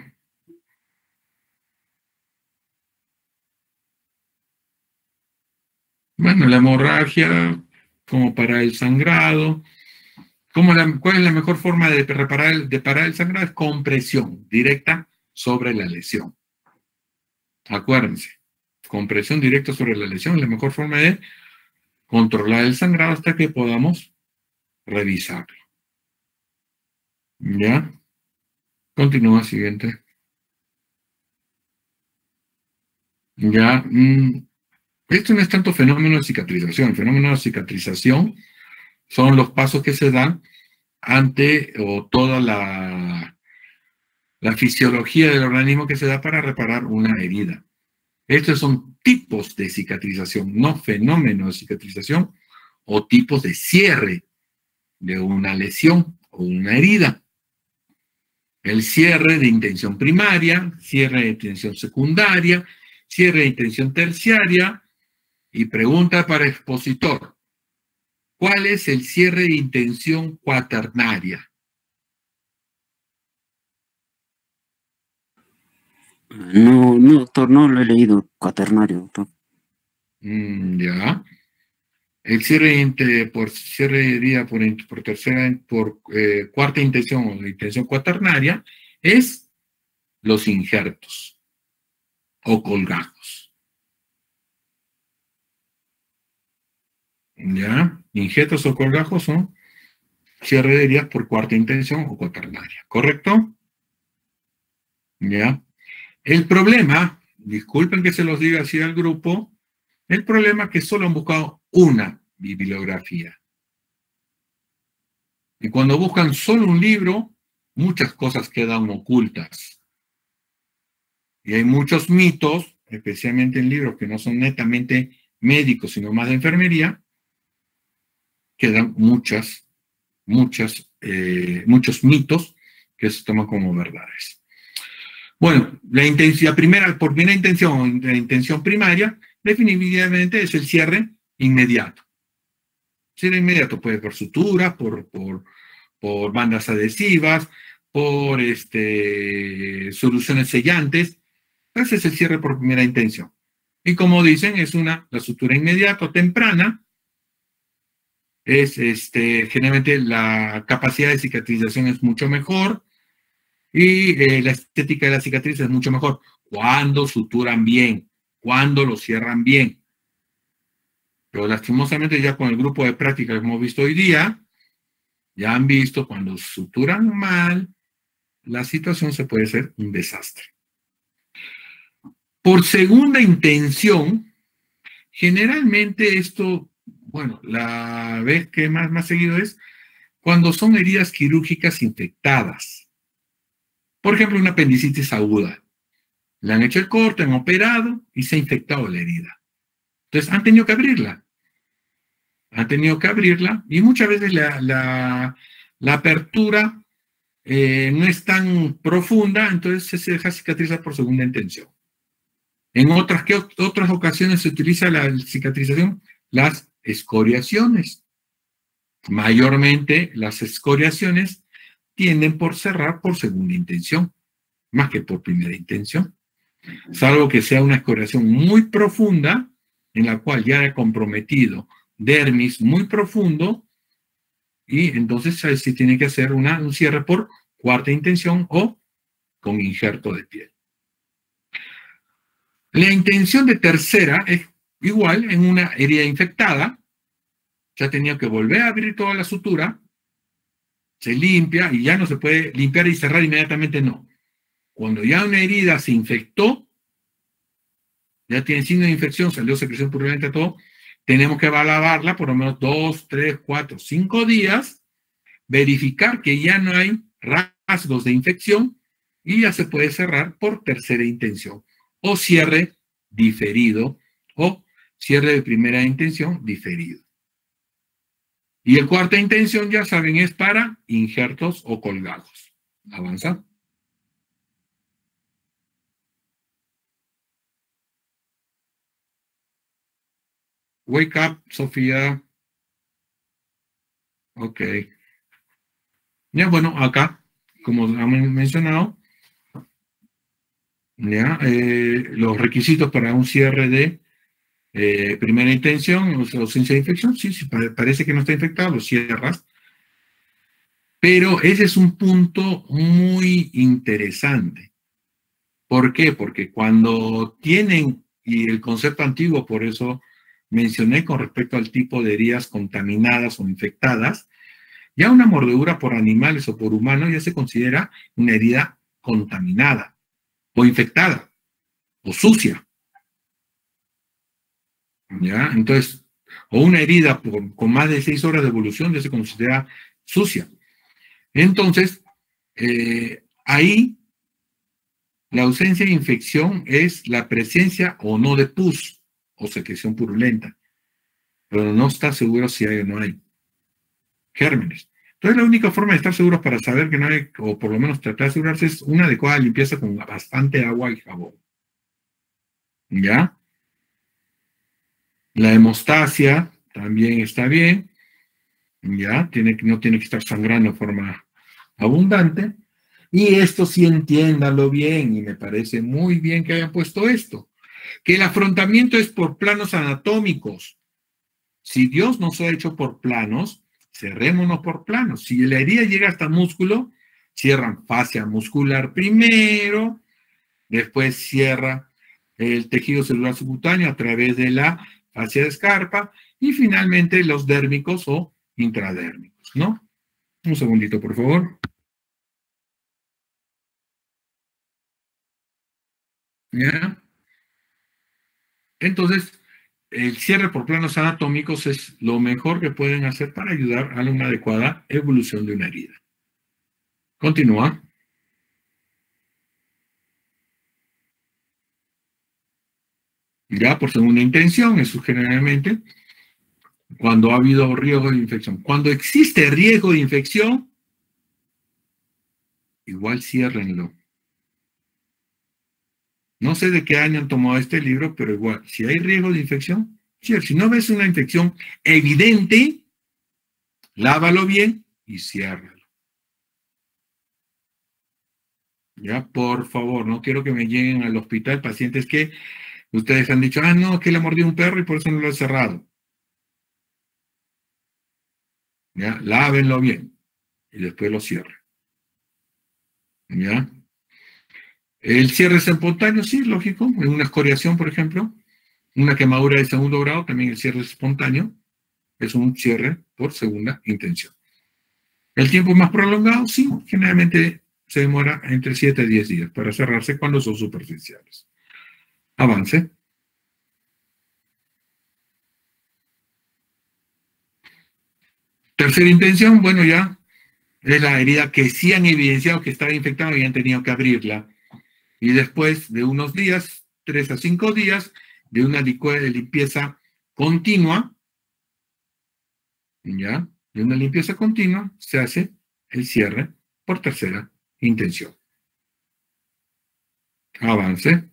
Bueno, la hemorragia, como para el sangrado. ¿Cuál es la mejor forma de parar el sangrado? Es compresión directa sobre la lesión. Acuérdense, compresión directa sobre la lesión es la mejor forma de controlar el sangrado hasta que podamos revisarlo. ¿Ya? Continúa, siguiente. Ya. Esto no es tanto fenómeno de cicatrización. El fenómeno de cicatrización son los pasos que se dan ante o toda la la fisiología del organismo que se da para reparar una herida. Estos son tipos de cicatrización, no fenómenos de cicatrización o tipos de cierre de una lesión o una herida. El cierre de intención primaria, cierre de intención secundaria, cierre de intención terciaria. Y pregunta para expositor: ¿cuál es el cierre de intención cuaternaria? No, no, doctor, no lo he leído, cuaternario, doctor. Ya. El cierre por cierre de herida por tercera, por cuarta intención o intención cuaternaria es los injertos o colgajos. ¿Ya? Injertos o colgajos son cierre de heridas por cuarta intención o cuaternaria, ¿correcto? ¿Ya? El problema, disculpen que se los diga así al grupo, el problema es que solo han buscado una bibliografía. Y cuando buscan solo un libro, muchas cosas quedan ocultas. Y hay muchos mitos, especialmente en libros que no son netamente médicos, sino más de enfermería, quedan muchos mitos que se toman como verdades. Bueno, la primera intención, la intención primaria, definitivamente es el cierre inmediato. Cierre inmediato puede por sutura, por bandas adhesivas, por soluciones sellantes. Ese es el cierre por primera intención. Y como dicen, es la sutura inmediata o temprana. Es generalmente la capacidad de cicatrización es mucho mejor y la estética de la cicatriz es mucho mejor cuando suturan bien, cuando lo cierran bien. Pero lastimosamente ya con el grupo de práctica que hemos visto hoy día, ya han visto cuando suturan mal, la situación se puede ser un desastre. Por segunda intención, generalmente esto, bueno, la vez que más seguido es cuando son heridas quirúrgicas infectadas. Por ejemplo, una apendicitis aguda. Le han hecho el corte, han operado y se ha infectado la herida. Entonces, han tenido que abrirla. Han tenido que abrirla y muchas veces la apertura no es tan profunda, entonces se deja cicatrizar por segunda intención. En otras ocasiones se utiliza la cicatrización, las escoriaciones. Mayormente las escoriaciones tienden por cerrar por segunda intención, más que por primera intención. Salvo que sea una escoriación muy profunda, en la cual ya ha comprometido dermis muy profundo, y entonces se tiene que hacer un cierre por cuarta intención o con injerto de piel. La intención de tercera es igual en una herida infectada. Se ha tenido que volver a abrir toda la sutura, se limpia y ya no se puede limpiar y cerrar inmediatamente, no. Cuando ya una herida se infectó, ya tiene signo de infección, salió secreción purulenta, todo, tenemos que lavarla por lo menos 2, 3, 4, 5 días, verificar que ya no hay rasgos de infección y ya se puede cerrar por tercera intención o cierre diferido o cierre de primera intención diferido. Y el cuarta intención, ya saben, es para injertos o colgados. Avanza. Wake up, Sofía. Ok. Ya, bueno, acá, como hemos mencionado, ya, los requisitos para un cierre de primera intención, ausencia de infección, sí, parece que no está infectado, lo cierras. Pero ese es un punto muy interesante. ¿Por qué? Porque cuando tienen, y el concepto antiguo, por eso mencioné con respecto al tipo de heridas contaminadas o infectadas, ya una mordedura por animales o por humanos ya se considera una herida contaminada o infectada o sucia. ¿Ya? Entonces, o una herida con más de 6 horas de evolución ya se considera sucia. Entonces, ahí La ausencia de infección es la presencia o no de pus o secreción purulenta, pero no está seguro si hay o no hay gérmenes. Entonces, la única forma de estar seguros para saber que no hay, o por lo menos tratar de asegurarse, es una adecuada limpieza con bastante agua y jabón. ¿Ya? La hemostasia también está bien. ¿Ya? No tiene que estar sangrando de forma abundante. Y esto sí entiéndalo bien, y me parece muy bien que hayan puesto esto, que el afrontamiento es por planos anatómicos. Si Dios nos ha hecho por planos, cerrémonos por planos. Si la herida llega hasta músculo, cierran fascia muscular primero, después cierra el tejido celular subcutáneo a través de la fascia de escarpa y finalmente los dérmicos o intradérmicos, ¿no? Un segundito, por favor. ¿Ya? Entonces, el cierre por planos anatómicos es lo mejor que pueden hacer para ayudar a una adecuada evolución de una herida. Continúa. Ya por segunda intención, eso generalmente cuando ha habido riesgo de infección. Cuando existe riesgo de infección, igual ciérrenlo. No sé de qué año han tomado este libro, pero igual, si hay riesgo de infección, cierra. Si no ves una infección evidente, lávalo bien y ciérralo. Ya, por favor, no quiero que me lleguen al hospital pacientes que ustedes han dicho, ah, no, que le mordió un perro y por eso no lo he cerrado. Ya, lávenlo bien y después lo cierren. ¿Ya? El cierre es espontáneo, sí, lógico. En una escoriación, por ejemplo, una quemadura de segundo grado, también el cierre es espontáneo. Es un cierre por segunda intención. ¿El tiempo es más prolongado? Sí, generalmente se demora entre 7 a 10 días para cerrarse cuando son superficiales. Avance. Tercera intención, bueno, ya es la herida que sí han evidenciado que estaba infectada y han tenido que abrirla. Y después de unos días, 3 a 5 días, de una limpieza continua, ¿ya? De una limpieza continua, se hace el cierre por tercera intención. Avance.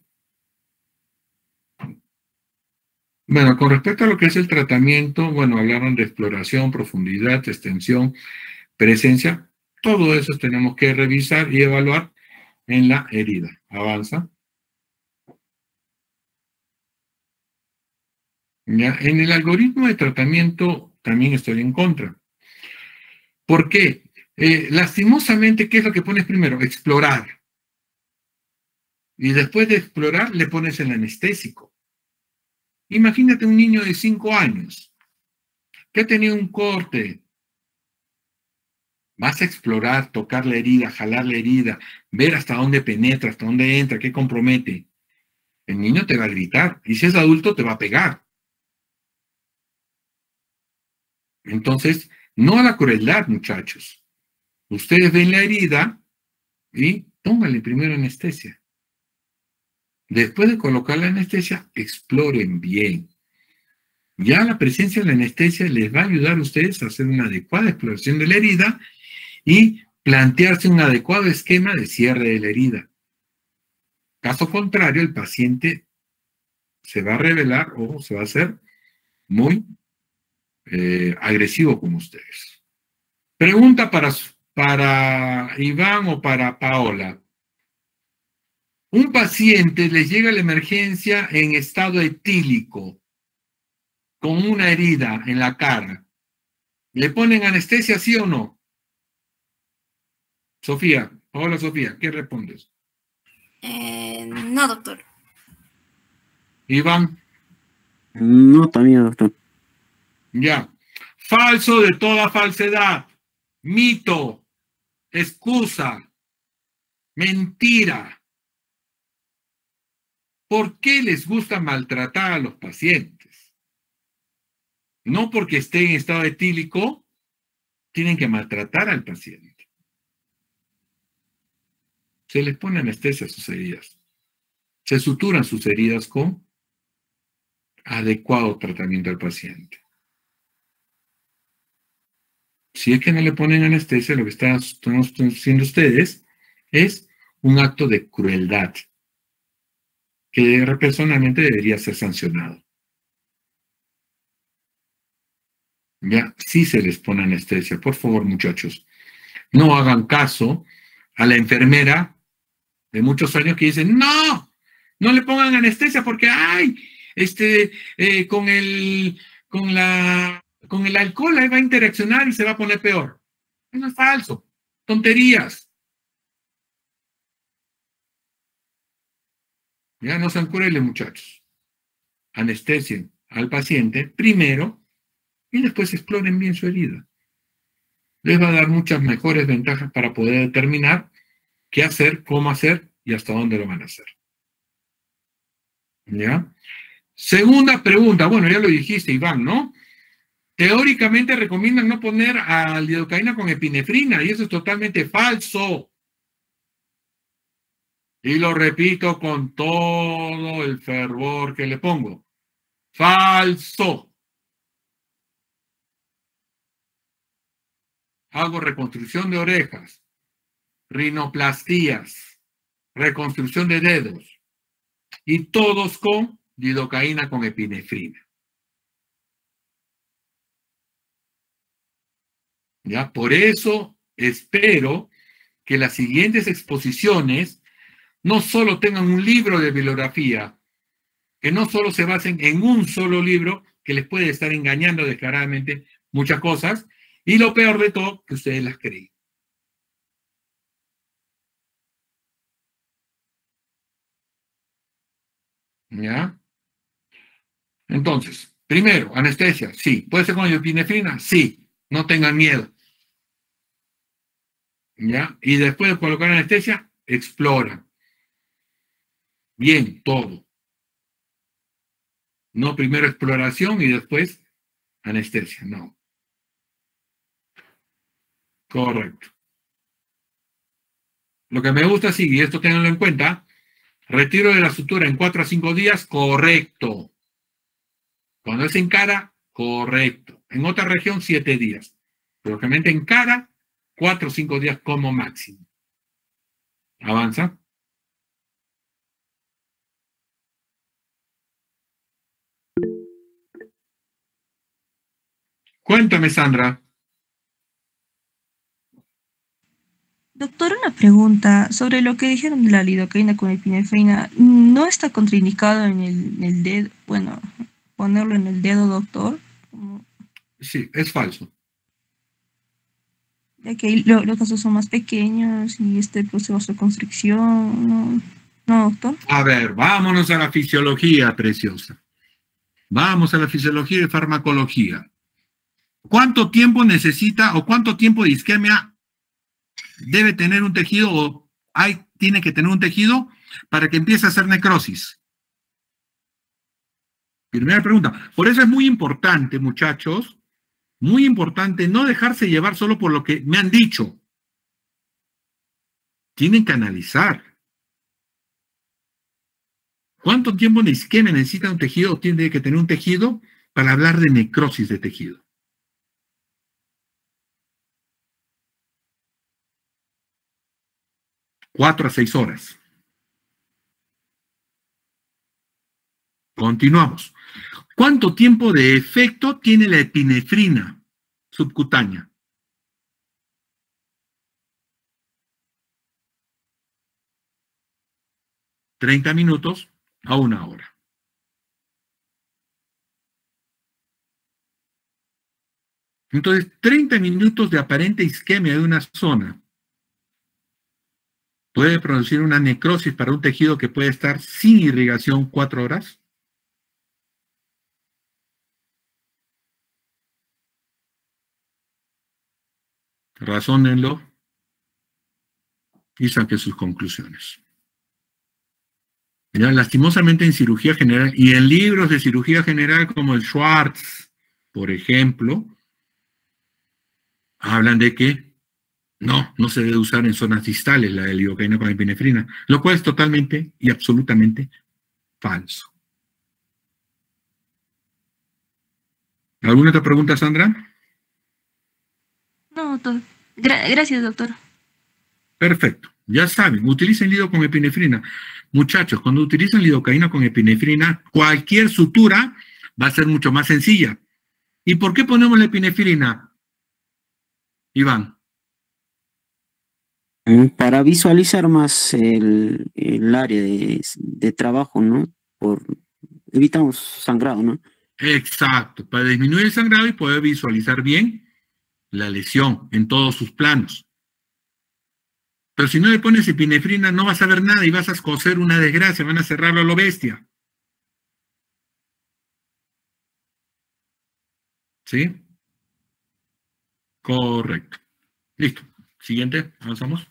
Bueno, con respecto a lo que es el tratamiento, bueno, hablaron de exploración, profundidad, extensión, presencia. Todo eso tenemos que revisar y evaluar en la herida. Avanza. ¿Ya? En el algoritmo de tratamiento también estoy en contra. ¿Por qué? Lastimosamente, ¿qué es lo que pones primero? Explorar. Y después de explorar, le pones el anestésico. Imagínate un niño de 5 años que ha tenido un corte. Vas a explorar, tocar la herida, jalar la herida, ver hasta dónde penetra, hasta dónde entra, qué compromete. El niño te va a gritar. Y si es adulto, te va a pegar. Entonces, no a la crueldad, muchachos. Ustedes ven la herida y pónganle primero anestesia. Después de colocar la anestesia, exploren bien. Ya la presencia de la anestesia les va a ayudar a ustedes a hacer una adecuada exploración de la herida y plantearse un adecuado esquema de cierre de la herida. Caso contrario, el paciente se va a revelar o se va a hacer muy agresivo con ustedes. Pregunta para Iván o para Paola. Un paciente les llega a la emergencia en estado etílico, con una herida en la cara. ¿Le ponen anestesia, sí o no? Sofía, hola Sofía, ¿qué respondes? No, doctor. Iván. No, también, doctor. Ya. Falso de toda falsedad. Mito. Excusa. Mentira. ¿Por qué les gusta maltratar a los pacientes? No porque esté en estado etílico, tienen que maltratar al paciente. Se les pone anestesia a sus heridas. Se suturan sus heridas con adecuado tratamiento al paciente. Si es que no le ponen anestesia, lo que están haciendo ustedes es un acto de crueldad que personalmente debería ser sancionado. Ya, sí se les pone anestesia. Por favor, muchachos, no hagan caso a la enfermera de muchos años que dicen, no le pongan anestesia porque, con el alcohol ahí va a interaccionar y se va a poner peor. Eso es falso. Tonterías. Ya no sean crueles, muchachos. Anestesien al paciente primero y después exploren bien su herida. Les va a dar muchas mejores ventajas para poder determinar qué hacer, cómo hacer y hasta dónde lo van a hacer. ¿Ya? Segunda pregunta, bueno, ya lo dijiste, Iván, ¿no? Teóricamente recomiendan no poner a lidocaína con epinefrina y eso es totalmente falso. Y lo repito con todo el fervor que le pongo. Falso. Hago reconstrucción de orejas, rinoplastías, reconstrucción de dedos y todos con lidocaína con epinefrina. Ya, por eso espero que las siguientes exposiciones no solo tengan un libro de bibliografía, que no solo se basen en un solo libro que les puede estar engañando descaradamente muchas cosas, y lo peor de todo, que ustedes las creen. ¿Ya? Entonces, primero, anestesia, sí. ¿Puede ser con epinefrina? Sí. No tengan miedo. ¿Ya? Y después de colocar anestesia, exploran. Bien, todo. No primero exploración y después anestesia, no. Correcto. Lo que me gusta, sí, y esto tenganlo en cuenta, retiro de la sutura en 4 a 5 días, correcto. Cuando es en cara, correcto. En otra región, 7 días. Pero lógicamente en cara, 4 o 5 días como máximo. Avanza. Cuéntame, Sandra. Doctor, una pregunta sobre lo que dijeron de la lidocaína con epinefrina. ¿No está contraindicado en el dedo? Bueno, ponerlo en el dedo, doctor. Sí, es falso. Ya que los casos son más pequeños y este proceso de constricción. ¿No, doctor? A ver, vámonos a la fisiología, preciosa. Vamos a la fisiología y farmacología. ¿Cuánto tiempo necesita o cuánto tiempo de isquemia debe tener un tejido o tiene que tener un tejido para que empiece a hacer necrosis? Primera pregunta. Por eso es muy importante, muchachos, muy importante no dejarse llevar solo por lo que me han dicho. Tienen que analizar. ¿Cuánto tiempo de isquemia necesita un tejido o tiene que tener un tejido para hablar de necrosis de tejido? 4 a 6 horas. Continuamos. ¿Cuánto tiempo de efecto tiene la epinefrina subcutánea? ¿30 minutos a 1 hora? Entonces, 30 minutos de aparente isquemia de una zona puede producir una necrosis para un tejido que puede estar sin irrigación 4 horas. Razónenlo y saquen sus conclusiones. Ya, lastimosamente en cirugía general y en libros de cirugía general como el Schwartz, por ejemplo, hablan de que No, no se debe usar en zonas distales la lidocaína con epinefrina, lo cual es totalmente y absolutamente falso. ¿Alguna otra pregunta, Sandra? No, doctor. Gracias, doctor. Perfecto. Ya saben, utilicen lido con epinefrina. Muchachos, cuando utilizan lidocaína con epinefrina, cualquier sutura va a ser mucho más sencilla. ¿Y por qué ponemos la epinefrina, Iván? Para visualizar más el área de trabajo, ¿no? Evitamos sangrado, ¿no? Exacto, para disminuir el sangrado y poder visualizar bien la lesión en todos sus planos. Pero si no le pones epinefrina no vas a ver nada y vas a coser una desgracia, van a cerrarlo a lo bestia. ¿Sí? Correcto. Listo. Siguiente, avanzamos.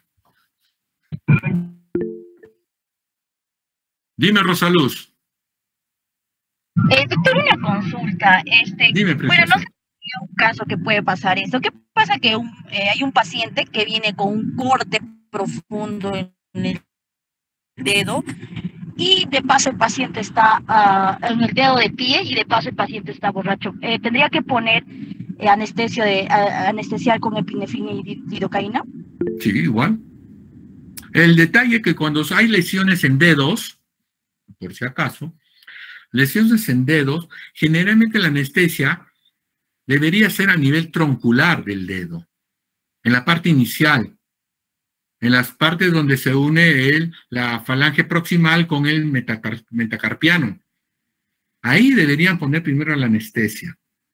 Dime, Rosaluz. Doctor, una consulta. Dime, Bueno, no preciosa. sé si es un caso que puede pasar esto. ¿Qué pasa que hay un paciente que viene con un corte profundo en el dedo y de paso el paciente está en el dedo de pie y de paso el paciente está borracho? ¿Tendría que poner anestesiar con epinefrina y lidocaína? Sí, igual. El detalle es que cuando hay lesiones en dedos, por si acaso, lesiones en dedos, generalmente la anestesia debería ser a nivel troncular del dedo, en la parte inicial, en las partes donde se une la falange proximal con el metacarpiano. Ahí deberían poner primero la anestesia.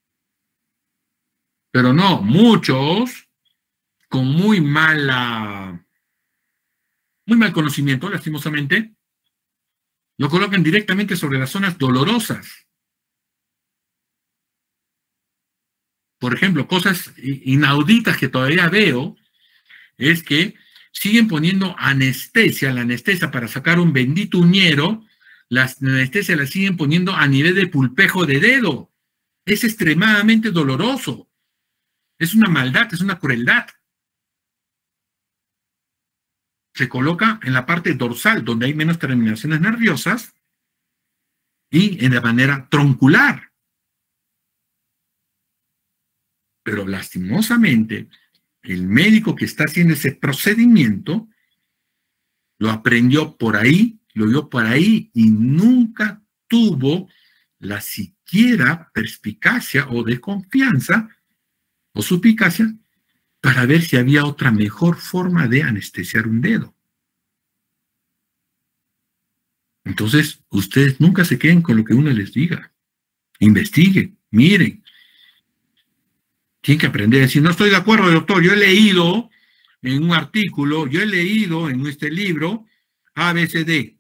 Pero no, muchos con muy mal conocimiento, lastimosamente, lo colocan directamente sobre las zonas dolorosas. Por ejemplo, cosas inauditas que todavía veo es que siguen poniendo anestesia, la anestesia para sacar un bendito uñero, la anestesia la siguen poniendo a nivel de pulpejo de dedo. Es extremadamente doloroso. Es una maldad, es una crueldad. Se coloca en la parte dorsal, donde hay menos terminaciones nerviosas, y de manera troncular. Pero lastimosamente, el médico que está haciendo ese procedimiento lo aprendió por ahí, lo vio por ahí y nunca tuvo la siquiera perspicacia o desconfianza o suspicacia para ver si había otra mejor forma de anestesiar un dedo. Entonces, ustedes nunca se queden con lo que uno les diga. Investiguen, miren. Tienen que aprender a decir, no estoy de acuerdo, doctor, yo he leído en un artículo, yo he leído en este libro ABCD.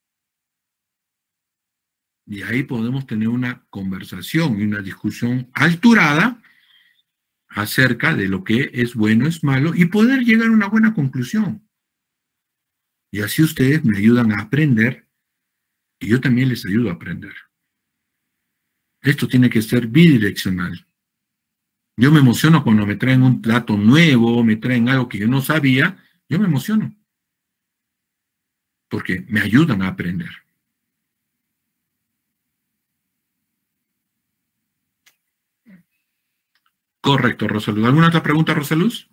Y ahí podemos tener una conversación y una discusión alturada acerca de lo que es bueno, es malo, y poder llegar a una buena conclusión. Y así ustedes me ayudan a aprender, y yo también les ayudo a aprender. Esto tiene que ser bidireccional. Yo me emociono cuando me traen un plato nuevo, me traen algo que yo no sabía, yo me emociono. Porque me ayudan a aprender. Correcto, Rosaluz. ¿Alguna otra pregunta, Rosaluz?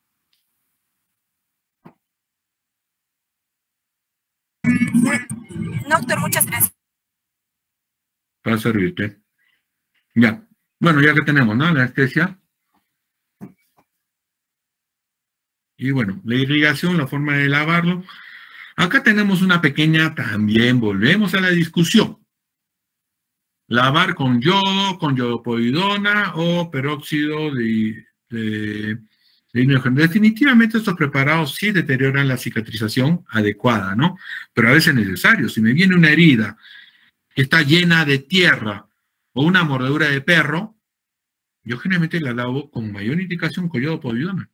No, doctor, muchas gracias. Para servirte. Ya. Bueno, ya que tenemos, ¿no? La anestesia. Y bueno, la irrigación, la forma de lavarlo. Acá tenemos una pequeña, también volvemos a la discusión. Lavar con yodopovidona o peróxido de hidrógeno. Definitivamente estos preparados sí deterioran la cicatrización adecuada, ¿no? Pero a veces es necesario. Si me viene una herida que está llena de tierra o una mordedura de perro, yo generalmente la lavo con mayor indicación con yodopovidona.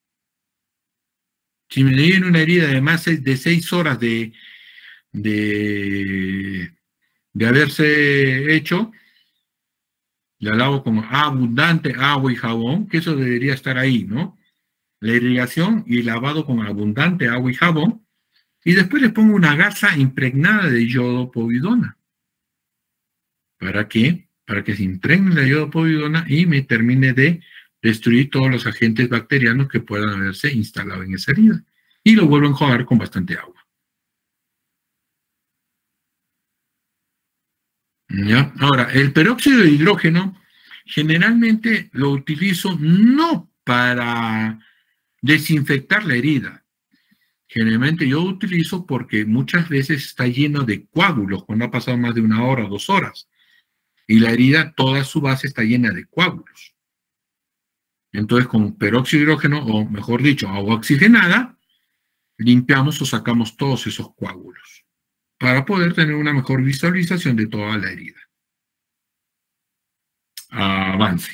Si me viene una herida de más de 6 horas de haberse hecho, la lavo con abundante agua y jabón, que eso debería estar ahí, ¿no? la irrigación y lavado con abundante agua y jabón, y después le pongo una gasa impregnada de iodopovidona. ¿Para qué? Para que se impregne la iodopovidona y me termine de destruir todos los agentes bacterianos que puedan haberse instalado en esa herida. Y lo vuelvo a enjuagar con bastante agua. ¿Ya? Ahora, el peróxido de hidrógeno generalmente lo utilizo no para desinfectar la herida. Generalmente yo lo utilizo porque muchas veces está lleno de coágulos cuando ha pasado más de 1 hora o 2 horas. Y la herida, toda su base está llena de coágulos. Entonces, con peróxido de hidrógeno, o mejor dicho, agua oxigenada, limpiamos o sacamos todos esos coágulos para poder tener una mejor visualización de toda la herida. Avance.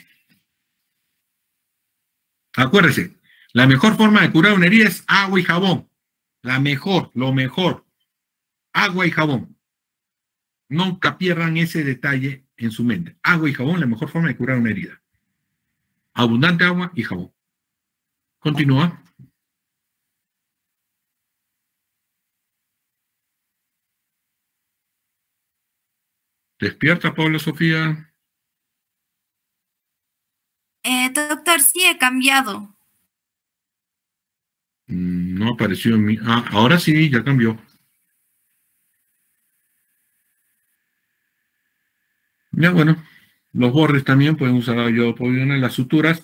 Acuérdese, la mejor forma de curar una herida es agua y jabón. La mejor, lo mejor. Agua y jabón. Nunca pierdan ese detalle en su mente. Agua y jabón, la mejor forma de curar una herida. Abundante agua y jabón. Continúa. Despierta, Paula Sofía. Doctor, sí he cambiado. No apareció en mí. Ah, ahora sí, ya cambió. Ya, bueno. Los bordes también pueden usar iodopovidona en las suturas.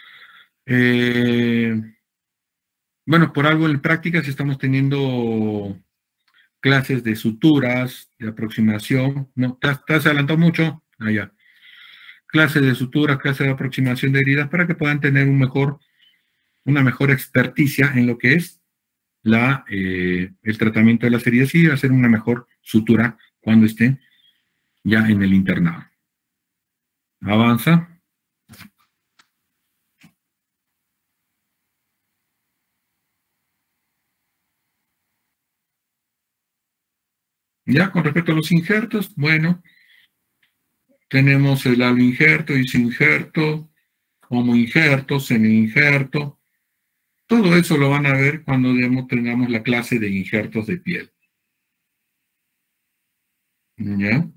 Bueno, por algo en prácticas estamos teniendo clases de suturas, de aproximación. No, ¿te has adelantado mucho? Allá. Clases de suturas, clases de aproximación de heridas para que puedan tener una mejor experticia en lo que es el tratamiento de las heridas y hacer una mejor sutura cuando estén ya en el internado. Avanza. Ya, con respecto a los injertos, bueno, tenemos el aloinjerto, isoinjerto, homoinjerto, semi-injerto. Todo eso lo van a ver cuando tengamos la clase de injertos de piel. ¿Ya?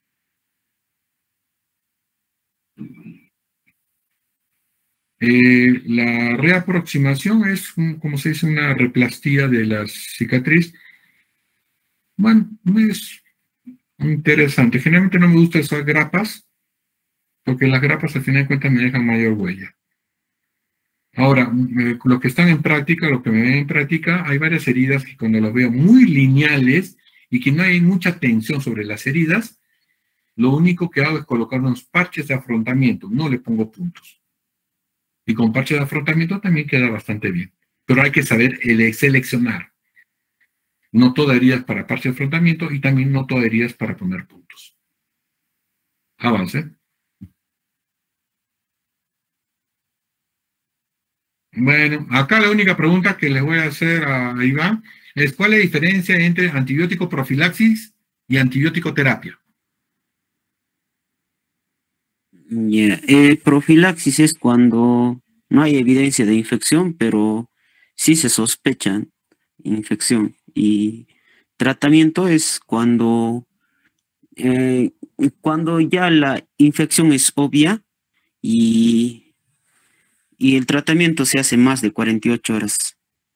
La reaproximación es, como se dice, una replastía de la cicatriz. Bueno, es interesante. Generalmente no me gustan esas grapas, porque las grapas al final de cuentas me dejan mayor huella. Ahora, los que están en práctica, los que me ven en práctica, hay varias heridas que cuando las veo muy lineales y que no hay mucha tensión sobre las heridas, lo único que hago es colocar unos parches de afrontamiento, no le pongo puntos. Y con parches de afrontamiento también queda bastante bien. Pero hay que saber seleccionar. No toda herida es para parches de afrontamiento y también no toda herida es para poner puntos. Avance. Bueno, acá la única pregunta que le voy a hacer a Iván es ¿cuál es la diferencia entre antibiótico profilaxis y antibiótico terapia? Profilaxis es cuando no hay evidencia de infección, pero sí se sospecha infección. Y tratamiento es cuando ya la infección es obvia y el tratamiento se hace más de 48 horas.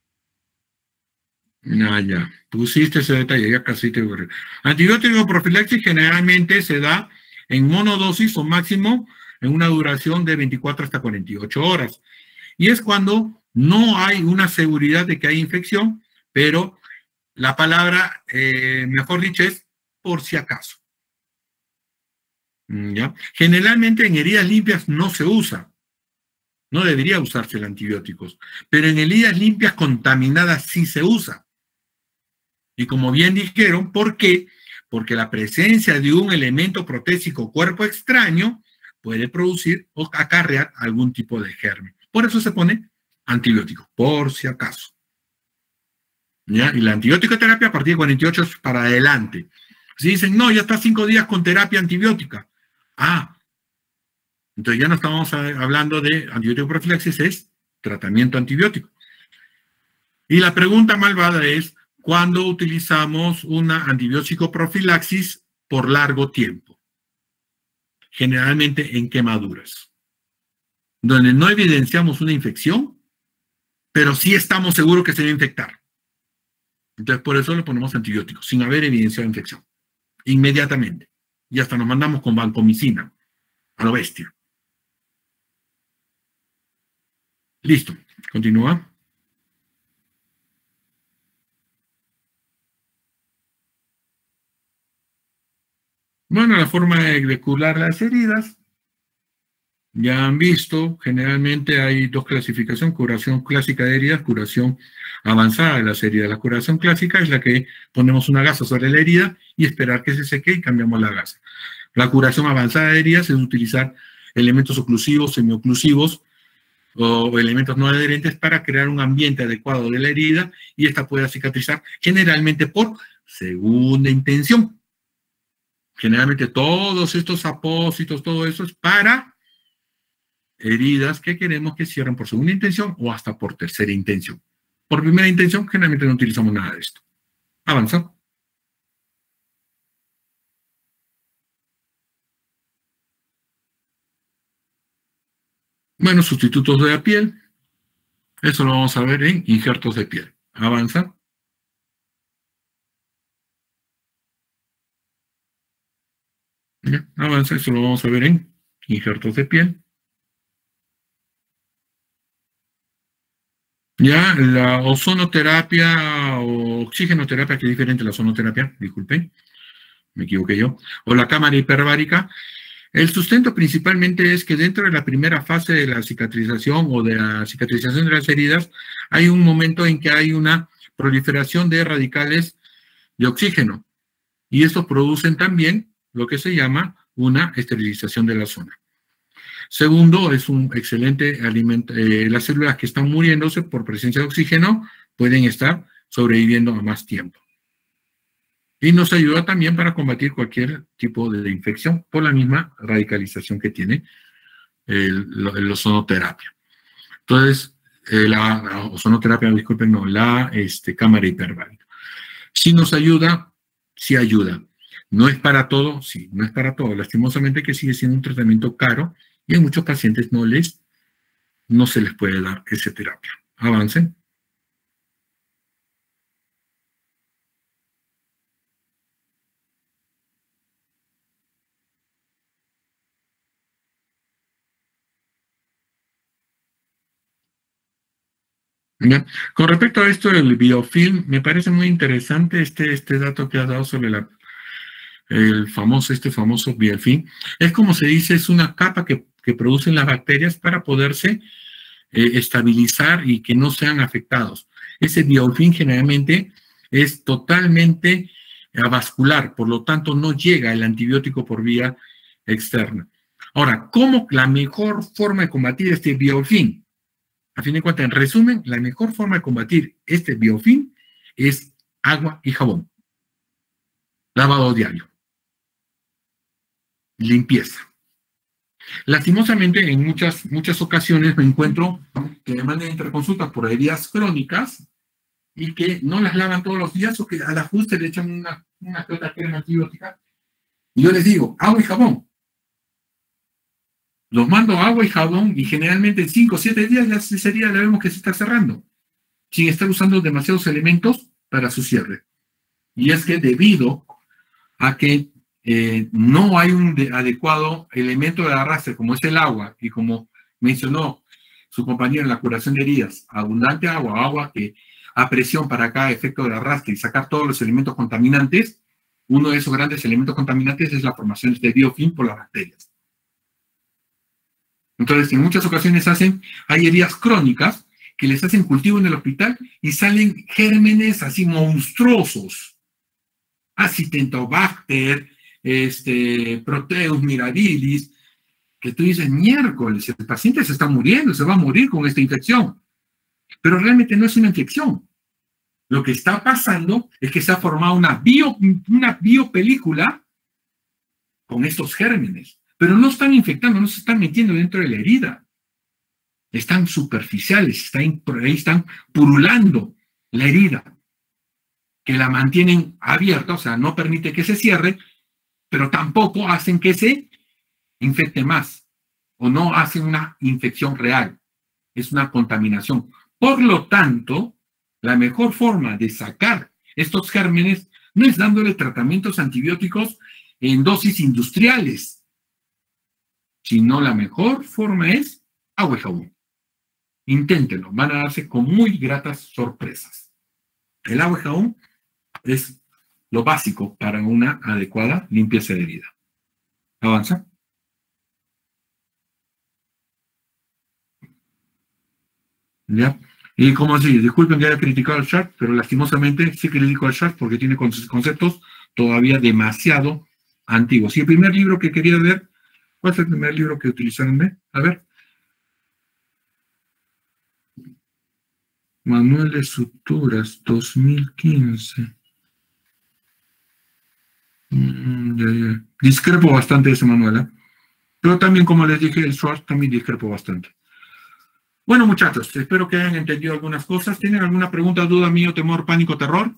Ya. Pusiste ese detalle, ya casi te ocurrió. Antibiótico profilaxis generalmente se da en monodosis o máximo en una duración de 24 hasta 48 horas. Y es cuando no hay una seguridad de que hay infección, pero la palabra, mejor dicho, es por si acaso. ¿Ya? Generalmente en heridas limpias no se usa. No debería usarse el antibiótico. Pero en heridas limpias contaminadas sí se usa. Y como bien dijeron, ¿por qué? Porque la presencia de un elemento protésico cuerpo extraño puede producir o acarrear algún tipo de germen. Por eso se pone antibiótico, por si acaso. ¿Ya? Y la antibiótico terapia a partir de 48 para adelante. Si dicen, no, ya está 5 días con terapia antibiótica. Entonces ya no estamos hablando de antibiótico profilaxis, es tratamiento antibiótico. Y la pregunta malvada es, ¿cuándo utilizamos una antibiótico profilaxis por largo tiempo? Generalmente en quemaduras, donde no evidenciamos una infección, pero sí estamos seguros que se va a infectar. Entonces, por eso le ponemos antibióticos, sin haber evidenciado infección, inmediatamente. Y hasta nos mandamos con vancomicina, a lo bestia. Listo, continúa. Bueno, la forma de curar las heridas, ya han visto, generalmente hay dos clasificaciones, curación clásica de heridas, curación avanzada de las heridas. La curación clásica es la que ponemos una gasa sobre la herida y esperar que se seque y cambiamos la gasa. La curación avanzada de heridas es utilizar elementos oclusivos, semioclusivos o elementos no adherentes para crear un ambiente adecuado de la herida y esta pueda cicatrizar generalmente por segunda intención. Generalmente todos estos apósitos, todo eso es para heridas que queremos que cierren por segunda intención o hasta por tercera intención. Por primera intención, generalmente no utilizamos nada de esto. Avanza. Bueno, sustitutos de la piel. Eso lo vamos a ver en injertos de piel. Avanza. Ya, avanza, eso lo vamos a ver en injertos de piel. Ya, la ozonoterapia o oxigenoterapia, que es diferente a la ozonoterapia, disculpen, me equivoqué yo, o la cámara hiperbárica. El sustento principalmente es que dentro de la primera fase de la cicatrización o de la cicatrización de las heridas, hay un momento en que hay una proliferación de radicales de oxígeno. Y estos producen también lo que se llama una esterilización de la zona. Segundo, es un excelente alimento. Las células que están muriéndose por presencia de oxígeno pueden estar sobreviviendo a más tiempo. Y nos ayuda también para combatir cualquier tipo de infección por la misma radicalización que tiene la ozonoterapia. Entonces, la ozonoterapia, disculpen, no, la cámara hiperbárica. Si nos ayuda, sí ayuda. No es para todo, sí, no es para todo. Lastimosamente que sigue siendo un tratamiento caro y en muchos pacientes no se les puede dar esa terapia. Avancen. Bien. Con respecto a esto del biofilm, me parece muy interesante este dato que has dado sobre el famoso biofilm. Es como se dice, es una capa que producen las bacterias para poderse estabilizar y que no sean afectados. Ese biofilm generalmente es totalmente avascular, por lo tanto no llega el antibiótico por vía externa. Ahora, ¿cómo la mejor forma de combatir este biofilm? A fin de cuentas, en resumen, la mejor forma de combatir este biofilm es agua y jabón. Lavado diario. Limpieza. Lastimosamente, en muchas ocasiones me encuentro que me mandan interconsultas por heridas crónicas y que no las lavan todos los días o que al ajuste le echan una que otra crema antibiótica. Y yo les digo, agua y jabón. Los mando agua y jabón y generalmente en 5 o 7 días ya esa herida la vemos que se está cerrando, sin estar usando demasiados elementos para su cierre. Y es que debido a que no hay un adecuado elemento de arrastre como es el agua, y como mencionó su compañero en la curación de heridas, abundante agua que a presión para cada efecto de arrastre y sacar todos los elementos contaminantes, uno de esos grandes elementos contaminantes es la formación de biofilm por las bacterias. Entonces, en muchas ocasiones hay heridas crónicas que les hacen cultivo en el hospital y salen gérmenes así monstruosos. Acitentobacter, Proteus mirabilis, que tú dices, miércoles, el paciente se está muriendo, se va a morir con esta infección. Pero realmente no es una infección. Lo que está pasando es que se ha formado una biopelícula con estos gérmenes. Pero no están infectando, no se están metiendo dentro de la herida. están superficiales, ahí están purulando la herida, que la mantienen abierta, o sea, no permite que se cierre, pero tampoco hacen que se infecte más, o no hacen una infección real, es una contaminación. Por lo tanto, la mejor forma de sacar estos gérmenes no es dándole tratamientos antibióticos en dosis industriales, sino la mejor forma es agua y jabón. Inténtenlo, van a darse con muy gratas sorpresas. El agua y jabón es lo básico para una adecuada limpieza de herida. Avanza. ¿Ya? Y como si, disculpen que haya criticado al Sharp, pero lastimosamente sí critico al Sharp porque tiene conceptos todavía demasiado antiguos. Y el primer libro que quería ver, ¿cuál es el primer libro que utilizaron? A ver. Manual de Suturas, 2015. Ya. Discrepo bastante de ese manual, ¿eh? Pero también, como les dije, el Schwartz también discrepo bastante. Bueno, muchachos, espero que hayan entendido algunas cosas. ¿Tienen alguna pregunta, duda, miedo, temor, pánico, terror?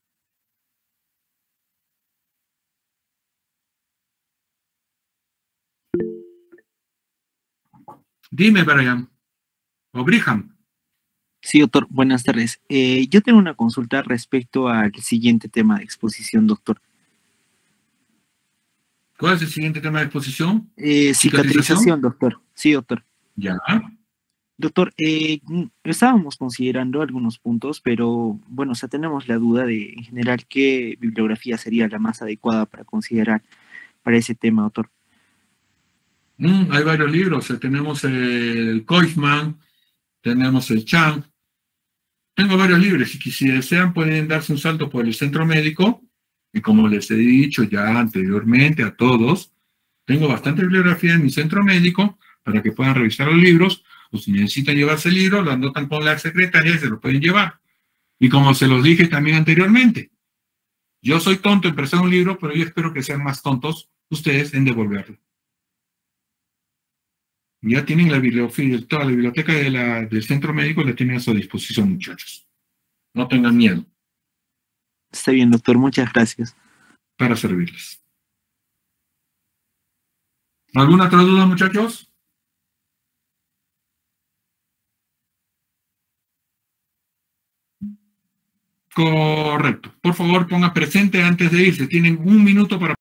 Dime, Brian. O Brigham. Sí, doctor, buenas tardes. Yo tengo una consulta respecto al siguiente tema de exposición, doctor. ¿Cuál es el siguiente tema de exposición? Cicatrización, doctor. Sí, doctor. Ya. Doctor, estábamos considerando algunos puntos, pero bueno, o sea, tenemos la duda de, en general, qué bibliografía sería la más adecuada para considerar para ese tema, doctor. Hay varios libros. Tenemos el Koifman, tenemos el Chang. Tengo varios libros y si desean pueden darse un salto por el centro médico. Y como les he dicho ya anteriormente a todos, tengo bastante bibliografía en mi centro médico para que puedan revisar los libros. O si necesitan llevarse el libro, lo anotan con la secretaria y se lo pueden llevar. Y como se los dije también anteriormente, yo soy tonto en prestar un libro, pero yo espero que sean más tontos ustedes en devolverlo. Ya tienen la bibliografía, toda la biblioteca del centro médico la tienen a su disposición, muchachos. No tengan miedo. Está bien, doctor, muchas gracias. Para servirles. ¿Alguna otra duda, muchachos? Correcto. Por favor, ponga presente antes de irse. Tienen un minuto para